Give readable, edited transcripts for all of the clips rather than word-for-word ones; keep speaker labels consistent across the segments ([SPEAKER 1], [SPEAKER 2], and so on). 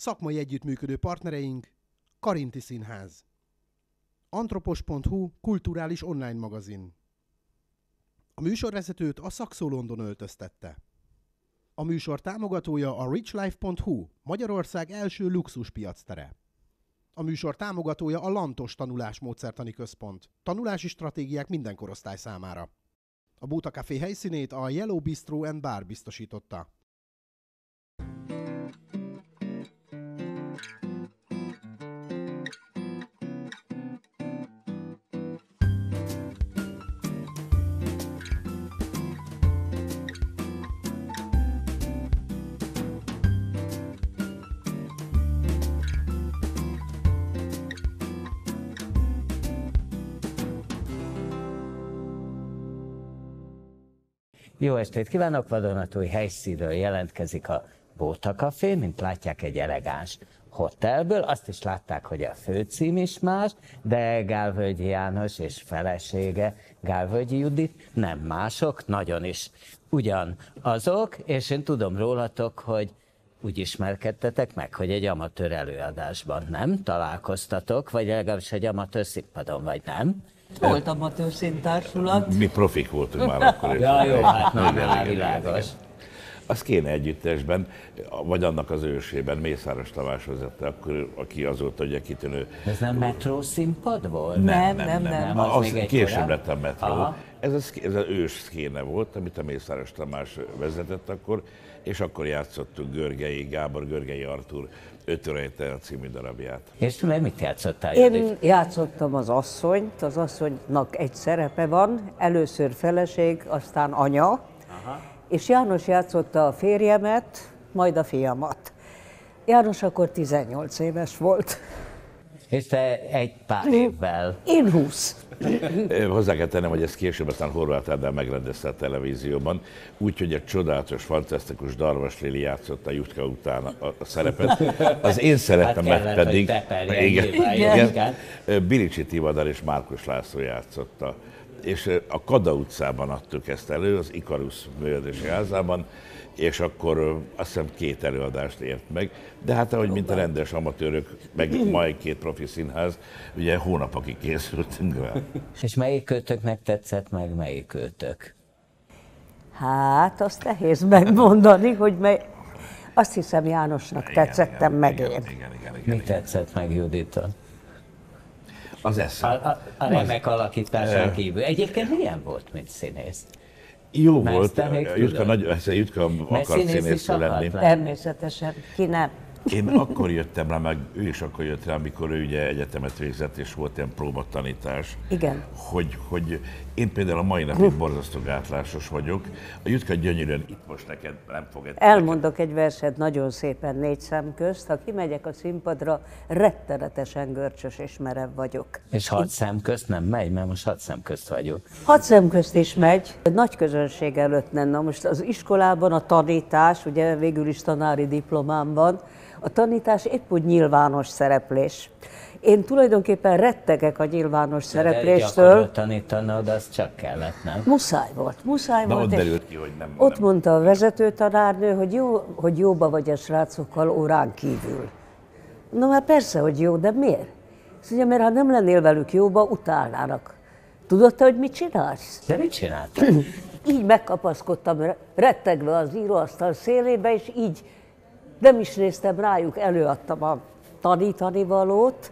[SPEAKER 1] Szakmai együttműködő partnereink: Karinti Színház, Antropos.hu kulturális online magazin. A műsorvezetőt a Saxo London öltöztette. A műsor támogatója a richlife.hu, Magyarország első luxuspiactere. A műsor támogatója a Lantos Tanulásmódszertani Központ, tanulási stratégiák minden korosztály számára. A Bóta Café helyszínét a Yellow Bistro and Bar biztosította.
[SPEAKER 2] Jó estét kívánok! Vadonatúj helyszínről jelentkezik a Bóta Café, mint látják, egy elegáns hotelből. Azt is látták, hogy a főcím is más, de Gálvölgyi János és felesége, Gálvölgyi Judit nem mások, nagyon is ugyanazok, és én tudom rólatok, hogy úgy ismerkedtetek meg, hogy egy amatőr előadásban nem találkoztatok, vagy legalábbis egy amatőr színpadon, vagy nem?
[SPEAKER 3] Volt amatőr színtársulat.
[SPEAKER 4] Mi profik voltunk már akkor.
[SPEAKER 2] Ja, jó, hát már világos.
[SPEAKER 4] Az kéne együttesben, vagy annak az ősében, Mészáros Tamás vezette, akkor, aki azóta ugye kitűnő.
[SPEAKER 2] Ez nem metró színpad volt?
[SPEAKER 3] Nem.
[SPEAKER 4] Az később lett a metró. Ez az ős szkéne volt, amit a Mészáros Tamás vezetett akkor, és akkor játszottunk Gábor Görgei Artúr Ötörejtel című darabját.
[SPEAKER 2] És mit játszottál?
[SPEAKER 3] Én játszottam az asszonyt, az asszonynak egy szerepe van, először feleség, aztán anya, és János játszotta a férjemet, majd a fiamat. János akkor 18 éves volt.
[SPEAKER 2] És te egy pár évvel.
[SPEAKER 3] Én 20.
[SPEAKER 4] Hozzá kell tennem, hogy ezt később aztán Horváth Ádám megrendezte a televízióban, úgyhogy egy csodálatos, fantasztikus Darvas Lili játszotta Jutka után a szerepet. Az én szerepemet pedig Bilicsi Tivadar és Márkus László játszotta. És a Kada utcában adtuk ezt elő, az Ikarusz művelődési házában, és akkor azt hiszem 2 előadást ért meg, de hát ahogy mint a rendes amatőrök, meg majd 2 profi színház, ugye hónapokig készültünk vele.
[SPEAKER 2] És melyik költöknek tetszett meg, melyik költök?
[SPEAKER 3] Hát, azt nehéz megmondani, hogy azt hiszem Jánosnak tetszettem meg én.
[SPEAKER 4] Igen.
[SPEAKER 2] Mi tetszett meg Juditon?
[SPEAKER 4] Az eszem.
[SPEAKER 2] A remek alakításán kívül. Egyébként milyen volt, mint színész?
[SPEAKER 4] Jó volt, Jutka akart színész lenni.
[SPEAKER 3] Természetesen, ki nem.
[SPEAKER 4] Én akkor jöttem rá, meg ő is akkor jött rá, amikor ő ugye egyetemet végzett, és volt ilyen próbatanítás.
[SPEAKER 3] Igen.
[SPEAKER 4] Hogy én például a mai napig borzasztó gátlásos vagyok. A Jutka gyönyörűen itt most neked nem fog...
[SPEAKER 3] Elmondok egy verset nagyon szépen 4 szem közt. Ha kimegyek a színpadra, rettenetesen görcsös és merev vagyok.
[SPEAKER 2] És 6 szem közt nem megy, mert most 6 szem közt vagyok.
[SPEAKER 3] 6 szem közt is megy. Nagy közönség előtt nem. Na most az iskolában a tanítás, ugye végül is tanári diplomám van, a tanítás épp úgy nyilvános szereplés. Én tulajdonképpen rettegek a nyilvános szerepléstől.
[SPEAKER 2] De tanítanod, az csak kellett, nem?
[SPEAKER 3] Muszáj volt.
[SPEAKER 4] De ott derült ki, hogy nem.
[SPEAKER 3] Ott mondta a vezetőtanárnő, hogy jóba vagy a srácokkal órán kívül. Na már persze, hogy jó, de miért? Azt mondja, mert ha nem lennél velük jóba, utálnának. Tudod te, hogy mit csinálsz?
[SPEAKER 2] De mit csináltál?
[SPEAKER 3] Így megkapaszkodtam rettegve az íróasztal szélébe, és így nem is néztem rájuk, előadtam a tanítani valót.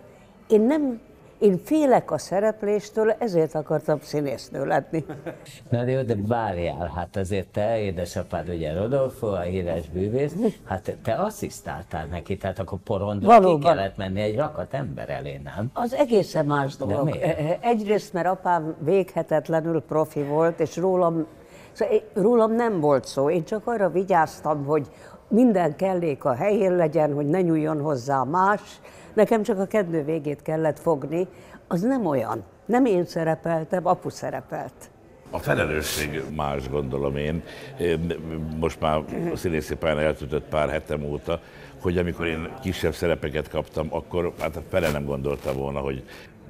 [SPEAKER 3] Én félek a szerepléstől, ezért akartam színésznő lenni.
[SPEAKER 2] Na jó, de várjál, hát azért te, édesapád ugye Rodolfo, a híres bűvész, hát te asszisztáltál neki, tehát akkor porondon ki kellett menni egy rakat ember elé, nem?
[SPEAKER 3] Az egészen más dolog. Egyrészt, mert apám véghetetlenül profi volt, és rólam nem volt szó. Én csak arra vigyáztam, hogy minden kellék a helyén legyen, hogy ne nyúljon hozzá más. Nekem csak a kedvő végét kellett fogni. Az nem olyan. Nem én szerepeltem, apu szerepelt.
[SPEAKER 4] A felelősség más, gondolom én. Most már a színészi pályán eltöltött pár hetem óta, hogy amikor én kisebb szerepeket kaptam, akkor hát fele nem gondolta volna, hogy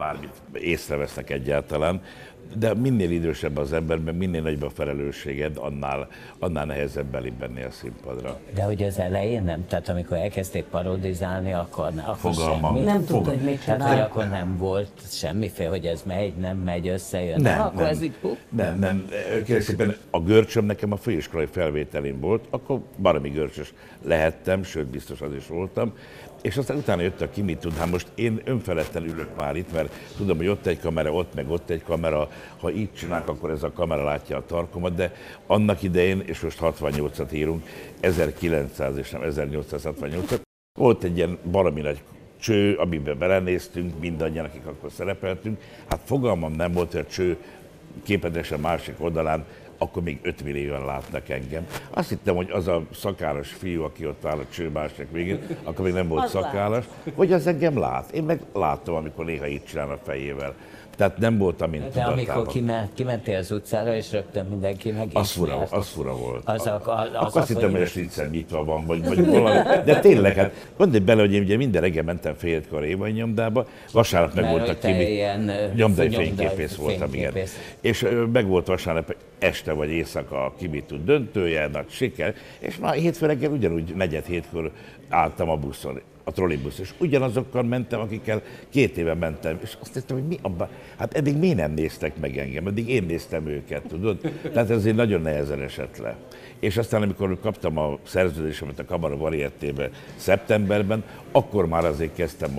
[SPEAKER 4] bármit észrevesznek egyáltalán. De minél idősebb az emberben, minél nagyobb a felelősséged, annál nehezebb belibbenni a színpadra.
[SPEAKER 2] De hogy az elején nem? Tehát amikor elkezdték parodizálni, akkor
[SPEAKER 4] Fogalmam.
[SPEAKER 2] semmi?
[SPEAKER 3] Nem tudta, hogy mit
[SPEAKER 2] Tehát,
[SPEAKER 3] csinál.
[SPEAKER 2] hogy akkor nem volt semmiféle, hogy ez megy, nem megy, összejön. Akkor ez így,
[SPEAKER 4] nem. Kérlek szépen, a görcsöm nekem a főiskolai felvételén volt, akkor baromi görcsös lehettem, sőt biztos az is voltam. És aztán utána jött a ki mit tud. Hát most én önfeledten ülök már itt, mert tudom, hogy ott egy kamera, ott meg ott egy kamera. Ha így csinálok, akkor ez a kamera látja a tarkomat, de annak idején, és most 68-at írunk, 1900 és nem 1868-at, volt egy ilyen baromi nagy cső, amiben belenéztünk, mindannyian, akik akkor szerepeltünk. Hát fogalmam nem volt, hogy a cső képedesen másik oldalán akkor még 5 millióan látnak engem. Azt hittem, hogy az a szakállas fiú, aki ott áll a cső másik végén, akkor még nem volt szakállas, hogy az engem lát. Én meg látom, amikor néha így csinál a fejével. Tehát nem voltam, mint
[SPEAKER 2] tudatában. De amikor kimentél az utcára, és rögtön mindenki meg
[SPEAKER 4] az fura volt.
[SPEAKER 2] Akkor
[SPEAKER 4] azt hittem, hogy a sliccer nyitva van, vagy valami. De tényleg, hát gondolj bele, hogy én ugye minden reggel mentem 5:30 Révai nyomdába, vasárnap meg voltak nyomdai fényképész voltam, igen. És meg volt vasárnap este vagy éjszaka a Ki mit tud döntője, nagy siker, és már hétfő reggel ugyanúgy 6:45-kor álltam a buszon, a trollibusz, és ugyanazokkal mentem, akikkel 2 éve mentem, és azt hittem, hogy mi abban, hát eddig miért nem néztek meg engem, eddig én néztem őket, tudod? Tehát ezért nagyon nehezen esett le. És aztán, amikor kaptam a szerződésemet a Kamara Varietébe szeptemberben, akkor már azért kezdtem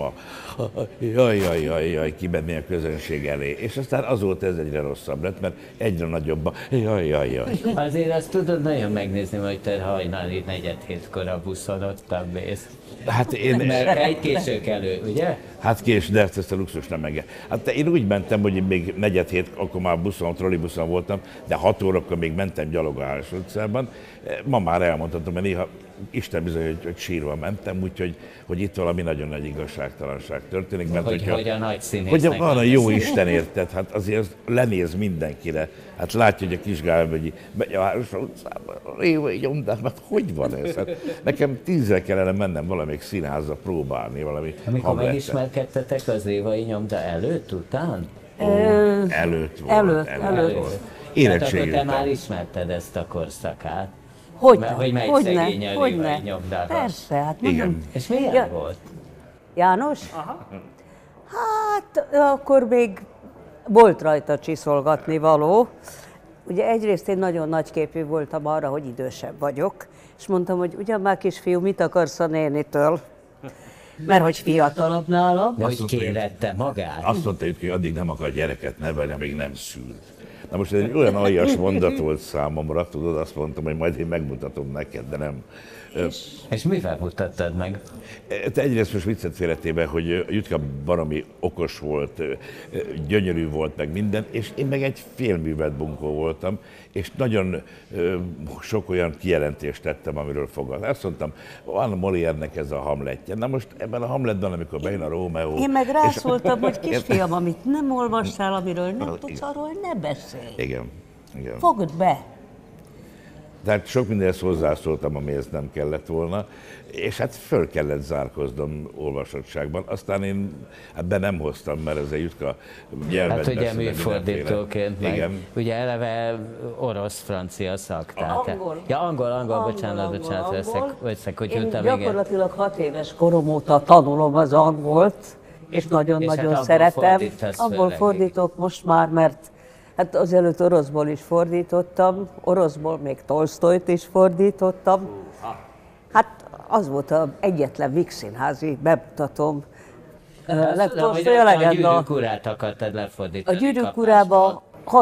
[SPEAKER 4] jaj, kimenni a közönség elé. És aztán azóta ez egyre rosszabb lett, mert egyre nagyobb a jaj.
[SPEAKER 2] Azért azt tudod nagyon megnézni, hogy te hajnali 6:45-kor a buszon ott mész.
[SPEAKER 4] Hát
[SPEAKER 2] mert egy késők elő, ugye?
[SPEAKER 4] Hát de ezt a luxus nem engem. Hát én úgy mentem, hogy még 4:45, akkor már buszon, trollibuszon voltam, de 6 órakor még mentem gyalog a Háros utcában. Ma már elmondhatom, mert néha Isten bizony, hogy sírva mentem, úgyhogy hogy itt valami nagyon nagy igazságtalanság történik. Mert
[SPEAKER 2] hogy a nagy színésznek.
[SPEAKER 4] Hogy van a jó Isten, érted, hát azért lenéz mindenkire. Hát látja, hogy a Kisgálvölgyi megy a Háros utcában, a Révai nyomdában, hát hogy van ez? Hát nekem 10-szer kellene mennem valamelyik színházba próbálni valami.
[SPEAKER 2] Amikor megismerkedtetek az Révai nyomda előtt, után?
[SPEAKER 4] Előtt volt.
[SPEAKER 2] Érettségültem. Tehát akkor te már ismerted ezt a korszakát. Hogy megy szegény a Révai nyomdába.
[SPEAKER 3] Persze, hát
[SPEAKER 4] igen.
[SPEAKER 2] És milyen volt?
[SPEAKER 3] János? Aha. Hát akkor még volt rajta csiszolgatni való. Ugye egyrészt én nagyon nagyképű voltam arra, hogy idősebb vagyok, és mondtam, hogy ugyan már kisfiú, mit akarsz a nénitől? Mert hogy fiatalabb nálam.
[SPEAKER 2] De hogy kérette magát?
[SPEAKER 4] Azt mondta, hogy addig nem akar gyereket nevelni, amíg nem szült. Na most ez egy olyan aljas mondat volt számomra, tudod, azt mondtam, hogy majd én megmutatom neked, de nem.
[SPEAKER 2] És mivel mutattad meg?
[SPEAKER 4] Te egyrészt most viccet félretéve, hogy Jutka baromi okos volt, gyönyörű volt meg minden, és én meg egy félművelt bunkó voltam, és nagyon sok olyan kijelentést tettem, amiről fogad. Azt mondtam, van a Molière-nek ez a Hamletje. Na most ebben a Hamletben, amikor bejön a Rómeó...
[SPEAKER 3] Én meg rászóltam, hogy kisfiam, amit nem olvastál, amiről nem tudsz, arról ne beszélj.
[SPEAKER 4] Igen.
[SPEAKER 3] Fogd be!
[SPEAKER 4] Tehát sok mindenhez hozzászóltam, amihez nem kellett volna, és hát föl kellett zárkoznom olvasottságban. Aztán én be nem hoztam, mert ez egy Jutka nyelvet
[SPEAKER 2] hát ugye műfordítóként,
[SPEAKER 4] igen.
[SPEAKER 2] Ugye eleve orosz-francia szak.
[SPEAKER 3] Angol.
[SPEAKER 2] Ja, angol, bocsánat, veszek, hogy
[SPEAKER 3] én gyakorlatilag 6 éves korom óta tanulom az angolt, és nagyon-nagyon szeretem. Abból fordítok most már, mert hát azelőtt oroszból is fordítottam, oroszból még Tolsztojt is fordítottam. Hát az volt az egyetlen vígszínházi bemutatóm.
[SPEAKER 2] Tolsztoj a Gyűrűk urát akartad lefordítani.
[SPEAKER 3] A Gyűrűk urába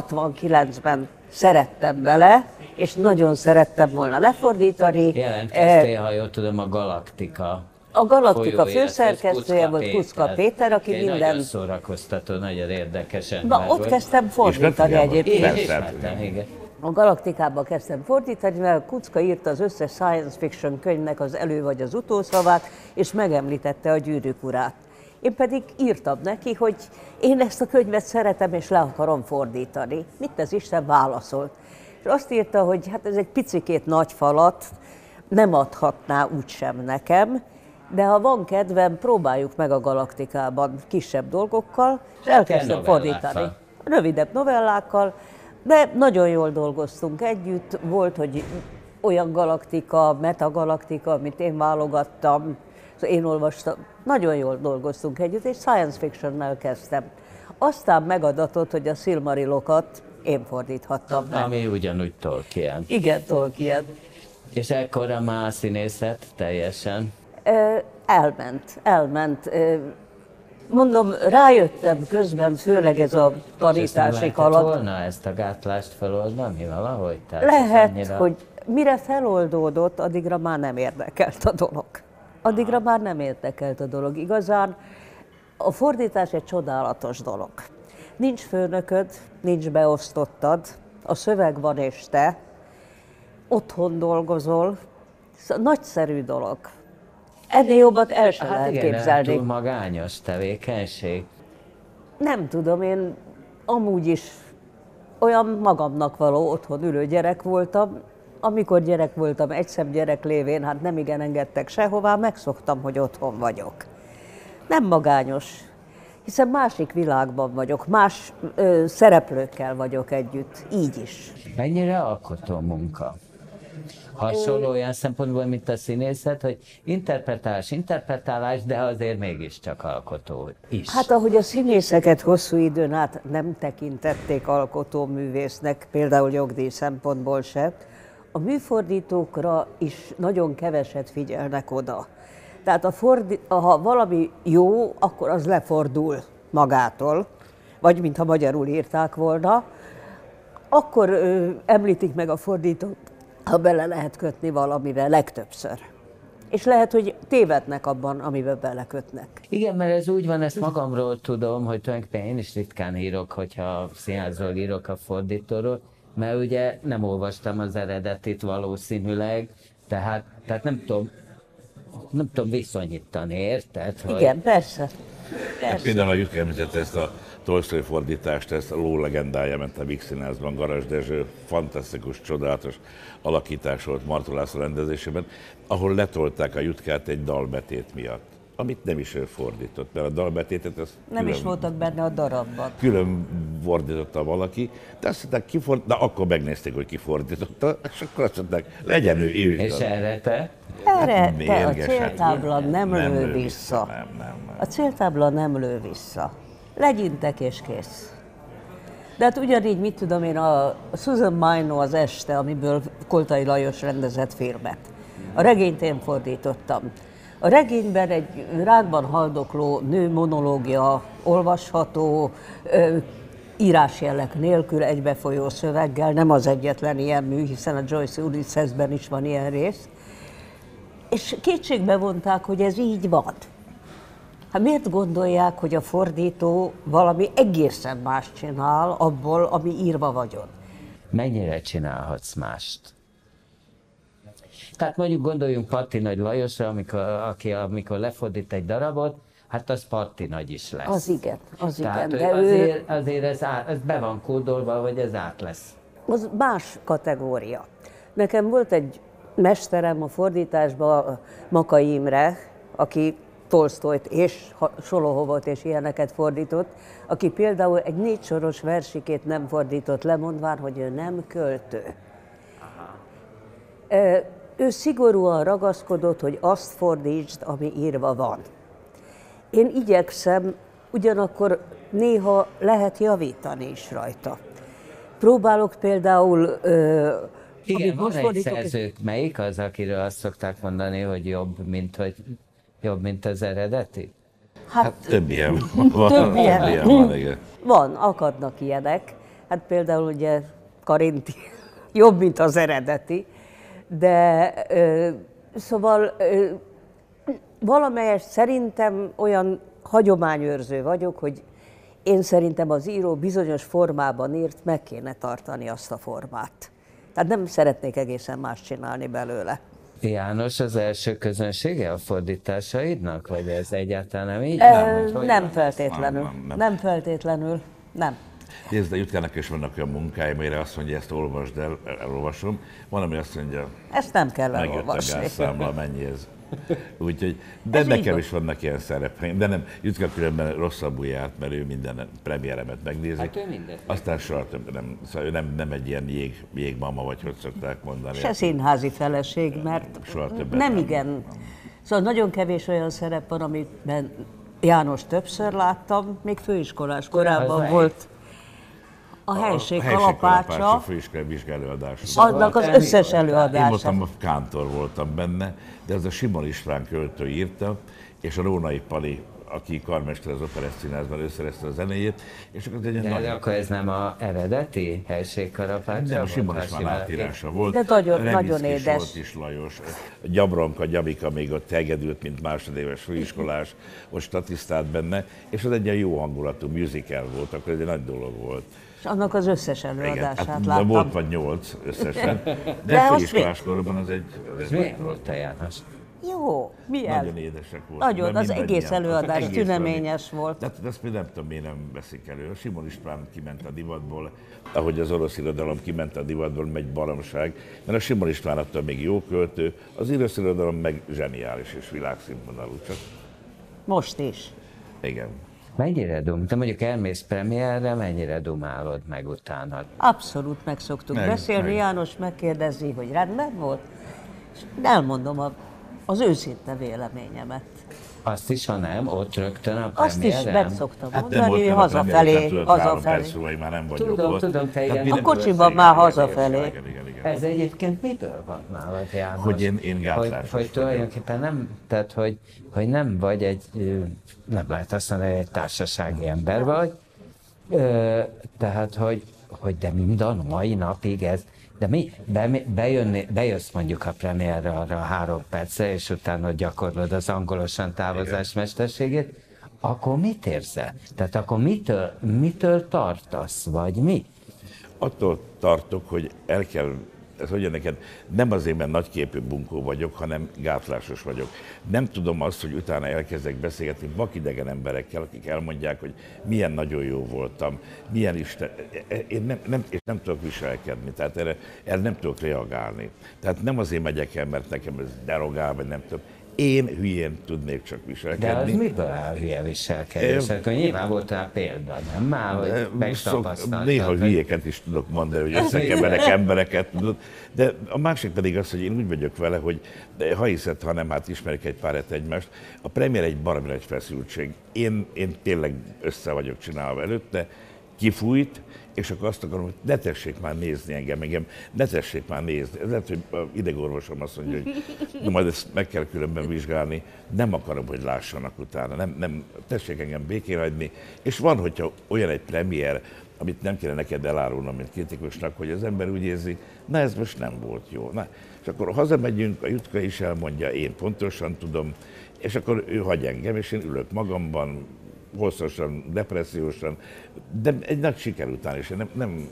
[SPEAKER 3] 69-ben szerettem bele, és nagyon szerettem volna lefordítani.
[SPEAKER 2] Jelentkeztél, ha jól tudom, a Galaktika.
[SPEAKER 3] A Galaktika főszerkesztője volt Kuczka Péter, aki minden...
[SPEAKER 2] Nagyon szórakoztató, nagyon érdekes ember
[SPEAKER 3] volt. Na, ott kezdtem fordítani egyébként.
[SPEAKER 2] Igen.
[SPEAKER 3] A Galaktikába kezdtem fordítani, mert Kuczka írta az összes science fiction könyvnek az elő vagy az utószavát, és megemlítette a Gyűrűk urát. Én pedig írtam neki, hogy én ezt a könyvet szeretem, és le akarom fordítani. Mit az Isten válaszolt? És azt írta, hogy hát ez egy picikét nagy falat, nem adhatná úgysem nekem, de ha van kedvem, próbáljuk meg a Galaktikában kisebb dolgokkal, és elkezdtem fordítani. Rövidebb novellákkal, de nagyon jól dolgoztunk együtt. Volt, hogy olyan galaktika, metagalaktika, amit én válogattam, én olvastam. Nagyon jól dolgoztunk együtt, és science fiction-nel kezdtem. Aztán megadatott, hogy a Silmarilokat én fordíthattam meg.
[SPEAKER 2] Ami ugyanúgy Tolkien.
[SPEAKER 3] Igen, Tolkien.
[SPEAKER 2] És ekkora már színészet teljesen?
[SPEAKER 3] Elment. Mondom, rájöttem közben, főleg ez a tanításig alatt.
[SPEAKER 2] Volna ezt a gátlást feloldani valahogy? Tehát
[SPEAKER 3] lehet,
[SPEAKER 2] annyira...
[SPEAKER 3] hogy mire feloldódott, addigra már nem érdekelt a dolog. Igazán a fordítás egy csodálatos dolog. Nincs főnököd, nincs beosztottad, a szöveg van és te, otthon dolgozol, nagyszerű dolog. Ennél jobbat el sem lehet képzelni.
[SPEAKER 2] Túl magányos tevékenység.
[SPEAKER 3] Nem tudom, én amúgy is olyan magamnak való otthon ülő gyerek voltam. Amikor gyerek voltam, egyszebb gyerek lévén, hát nem igen engedtek sehová, megszoktam, hogy otthon vagyok. Nem magányos, hiszen másik világban vagyok, más szereplőkkel vagyok együtt, így is.
[SPEAKER 2] Mennyire alkotó munka? Hasonló olyan szempontból, mint a színészet, hogy interpretálás, de azért mégiscsak alkotó is.
[SPEAKER 3] Hát ahogy a színészeket hosszú időn át nem tekintették alkotóművésznek, például jogdíj szempontból se, a műfordítókra is nagyon keveset figyelnek oda. Tehát ha valami jó, akkor az lefordul magától, vagy mintha magyarul írták volna, akkor említik meg a fordítót, ha bele lehet kötni valamivel, legtöbbször. És lehet, hogy tévednek abban, amiben belekötnek.
[SPEAKER 2] Igen, mert ez úgy van, ezt magamról tudom, hogy tulajdonképpen én is ritkán írok, hogyha színházról írok a fordítóról, mert ugye nem olvastam az eredetit valószínűleg, tehát nem tudom viszonyítani, érted?
[SPEAKER 3] Igen, persze.
[SPEAKER 4] Például a Jütka említette ezt a Tolsztoj fordítást, ezt a Ló legendája ment a Víg Színházban, Garas Dezső, fantasztikus, csodálatos alakítás volt Martó László rendezésében, ahol letolták a Jutkát egy dalbetét miatt, amit nem is ő fordított, mert a dalbetétet ezt
[SPEAKER 3] nem is voltak benne a darabban.
[SPEAKER 4] Külön fordította valaki, de azt mondták, de akkor megnézték, hogy ki fordította, és akkor azt mondták, legyen ő írta.
[SPEAKER 2] És erre te?
[SPEAKER 3] Erre te a céltábla nem lő vissza.
[SPEAKER 4] Nem.
[SPEAKER 3] A céltábla nem lő vissza. Legyintek és kész. De hát ugyanígy, mit tudom én, a Susan Maino az Este, amiből Koltai Lajos rendezett filmet. A regényt én fordítottam. A regényben egy rákban haldokló nő monológia olvasható, írásjelleg nélkül, egybefolyó szöveggel, nem az egyetlen ilyen mű, hiszen a Joyce Ulyssesben is van ilyen rész. És kétségbe vonták, hogy ez így van. Hát miért gondolják, hogy a fordító valami egészen más csinál abból, ami írva vagyon?
[SPEAKER 2] Mennyire csinálhatsz mást? Tehát mondjuk gondoljunk Patti Nagy Lajosra, amikor lefordít egy darabot, hát az Patti Nagy is lesz.
[SPEAKER 3] Az igen.
[SPEAKER 2] Tehát,
[SPEAKER 3] De
[SPEAKER 2] azért ez be van kódolva, hogy ez át lesz.
[SPEAKER 3] Az más kategória. Nekem volt egy mesterem a fordításban, Makai Imre, aki Tolsztojt és Solohovot és ilyeneket fordított, aki például egy 4 soros versikét nem fordított le, mondván, hogy ő nem költő. Ő szigorúan ragaszkodott, hogy azt fordítsd, ami írva van. Én igyekszem, ugyanakkor néha lehet javítani is rajta. Próbálok például...
[SPEAKER 2] Igen, van egy szerző, melyik az, akiről azt szokták mondani, hogy jobb, mint az eredeti?
[SPEAKER 4] Hát több ilyen van. Igen.
[SPEAKER 3] Van, akadnak ilyenek. Hát például ugye Karinti jobb, mint az eredeti. De szóval valamelyest szerintem olyan hagyományőrző vagyok, hogy én szerintem az író bizonyos formában írt, meg kéne tartani azt a formát. Tehát nem szeretnék egészen más csinálni belőle.
[SPEAKER 2] János az első közönsége a fordításaidnak, vagy ez egyáltalán nem így?
[SPEAKER 3] Nem feltétlenül. Nem feltétlenül. Nem.
[SPEAKER 4] Nézd, a Jutkának is vannak olyan munkái, amire azt mondja, ezt olvasd el, elolvasom. Van, ami azt mondja,
[SPEAKER 3] ezt nem kell elolvasni.
[SPEAKER 4] megjött a gázszámla, mennyi ez? Úgyhogy, de nekem is vannak ilyen szerepeim, de nem, Jutka különben rosszabbul járt, mert ő minden premiéremet megnézi.
[SPEAKER 2] Hát ő mindent.
[SPEAKER 4] Aztán soha több nem, szóval ő nem egy ilyen jégmama, vagy hogy szokták mondani.
[SPEAKER 3] Se színházi feleség, mert nem igen. Szóval nagyon kevés olyan szerep van, amiben János többször láttam, még főiskolás korában volt. A helység kalapácsa,
[SPEAKER 4] a főiskolai vizsgálóadás.
[SPEAKER 3] annak az összes előadása.
[SPEAKER 4] Én voltam, a kántor voltam benne, de ez a Simon István költő írta, és a Rónai Pali, aki karmester az Operett Színházban, ő szerezte a zenéjét, és akkor egy
[SPEAKER 2] de akkor ez nem az eredeti helységkalapácsa?
[SPEAKER 4] Nem, Simon István átírása volt.
[SPEAKER 3] De nagyon édes.
[SPEAKER 4] Volt is Lajos. Gyabronka, Gyabika még ott hegedült, mint másodéves főiskolás, ott statisztált benne, és az egy ilyen jó hangulatú musical volt, akkor ez egy nagy dolog volt.
[SPEAKER 3] És annak az összes előadását
[SPEAKER 4] hát,
[SPEAKER 3] láttam.
[SPEAKER 4] Volt vagy 8 összesen, de főiskolás korban az egy...
[SPEAKER 2] Ez miért volt a János?
[SPEAKER 3] Jó, milyen?
[SPEAKER 4] Nagyon édesek voltak.
[SPEAKER 3] Nagyon, az egész előadás tüneményes volt.
[SPEAKER 4] De ezt még nem tudom, miért nem veszik elő. A Simon István kiment a divatból, ahogy az orosz irodalom kiment a divatból, megy baromság, mert a Simon István attól még jó költő, az orosz irodalom meg zseniális és világszínvonalú, csak...
[SPEAKER 3] Most is.
[SPEAKER 4] Igen.
[SPEAKER 2] Mennyire te mondjuk elmész premierre, mennyire dumálod meg utána?
[SPEAKER 3] Abszolút meg szoktuk beszélni, János megkérdezi, hogy rendben volt, és elmondom az őszinte véleményemet.
[SPEAKER 2] Azt is, ha nem, ott rögtön a
[SPEAKER 3] Azt
[SPEAKER 2] premiéren?
[SPEAKER 3] is meg szoktam mondani,
[SPEAKER 4] Nem
[SPEAKER 3] hazafelé.
[SPEAKER 4] Már nem vagyok ott.
[SPEAKER 2] Tudom, te igen.
[SPEAKER 3] A kocsiban már hazafelé.
[SPEAKER 4] Igen.
[SPEAKER 2] Ez egyébként mitől van nálad, János?
[SPEAKER 4] Hogy én gátlásos
[SPEAKER 2] hogy tulajdonképpen nem, tehát hogy nem vagy egy, nem lehet azt mondani, egy társasági ember vagy, tehát hogy de mind a mai napig ez, de mi bejössz mondjuk a premierre arra 3 percre, és utána gyakorlod az angolosan távozás mesterségét, akkor mit érzel? Tehát akkor mitől tartasz, vagy mi?
[SPEAKER 4] Attól tartok, hogy el kell, ez hogy neked, nem azért, mert nagyképű bunkó vagyok, hanem gátlásos vagyok. Nem tudom azt, hogy utána elkezdek beszélgetni vakidegen emberekkel, akik elmondják, hogy milyen nagyon jó voltam, milyen Isten, én nem tudok viselkedni, tehát erre nem tudok reagálni. Tehát nem azért megyek el, mert nekem ez derogál, vagy nem tudom. Én hülyén tudnék csak viselkedni.
[SPEAKER 2] De az miből áll hülye viselkedés? Akkor nyilván voltál példa, nem? Már, hogy megtapasztaltad.
[SPEAKER 4] Néha hülyéket is tudok mondani, hogy összekeverek embereket, tudod. De a másik pedig az, hogy én úgy vagyok vele, hogy ha hiszed, ha nem, hát ismerik egy párat egymást. A premier egy baromi nagy feszültség. Én tényleg össze vagyok csinálva előtte, kifújt, és akkor azt akarom, hogy ne tessék már nézni engem, ne tessék már nézni. Ez lehet, hogy idegorvosom azt mondja, hogy na, majd ezt meg kell különben vizsgálni, nem akarom, hogy lássanak utána, nem tessék engem békén hagyni. És van, hogyha olyan egy premier, amit nem kéne neked elárulnom, mint kritikusnak, hogy az ember úgy érzi, na ez most nem volt jó. Na, és akkor hazamegyünk, a Jutka is elmondja, én pontosan tudom, és akkor ő hagy engem, és én ülök magamban, hosszasan, depressziósan, de egy nagy siker után is, nem,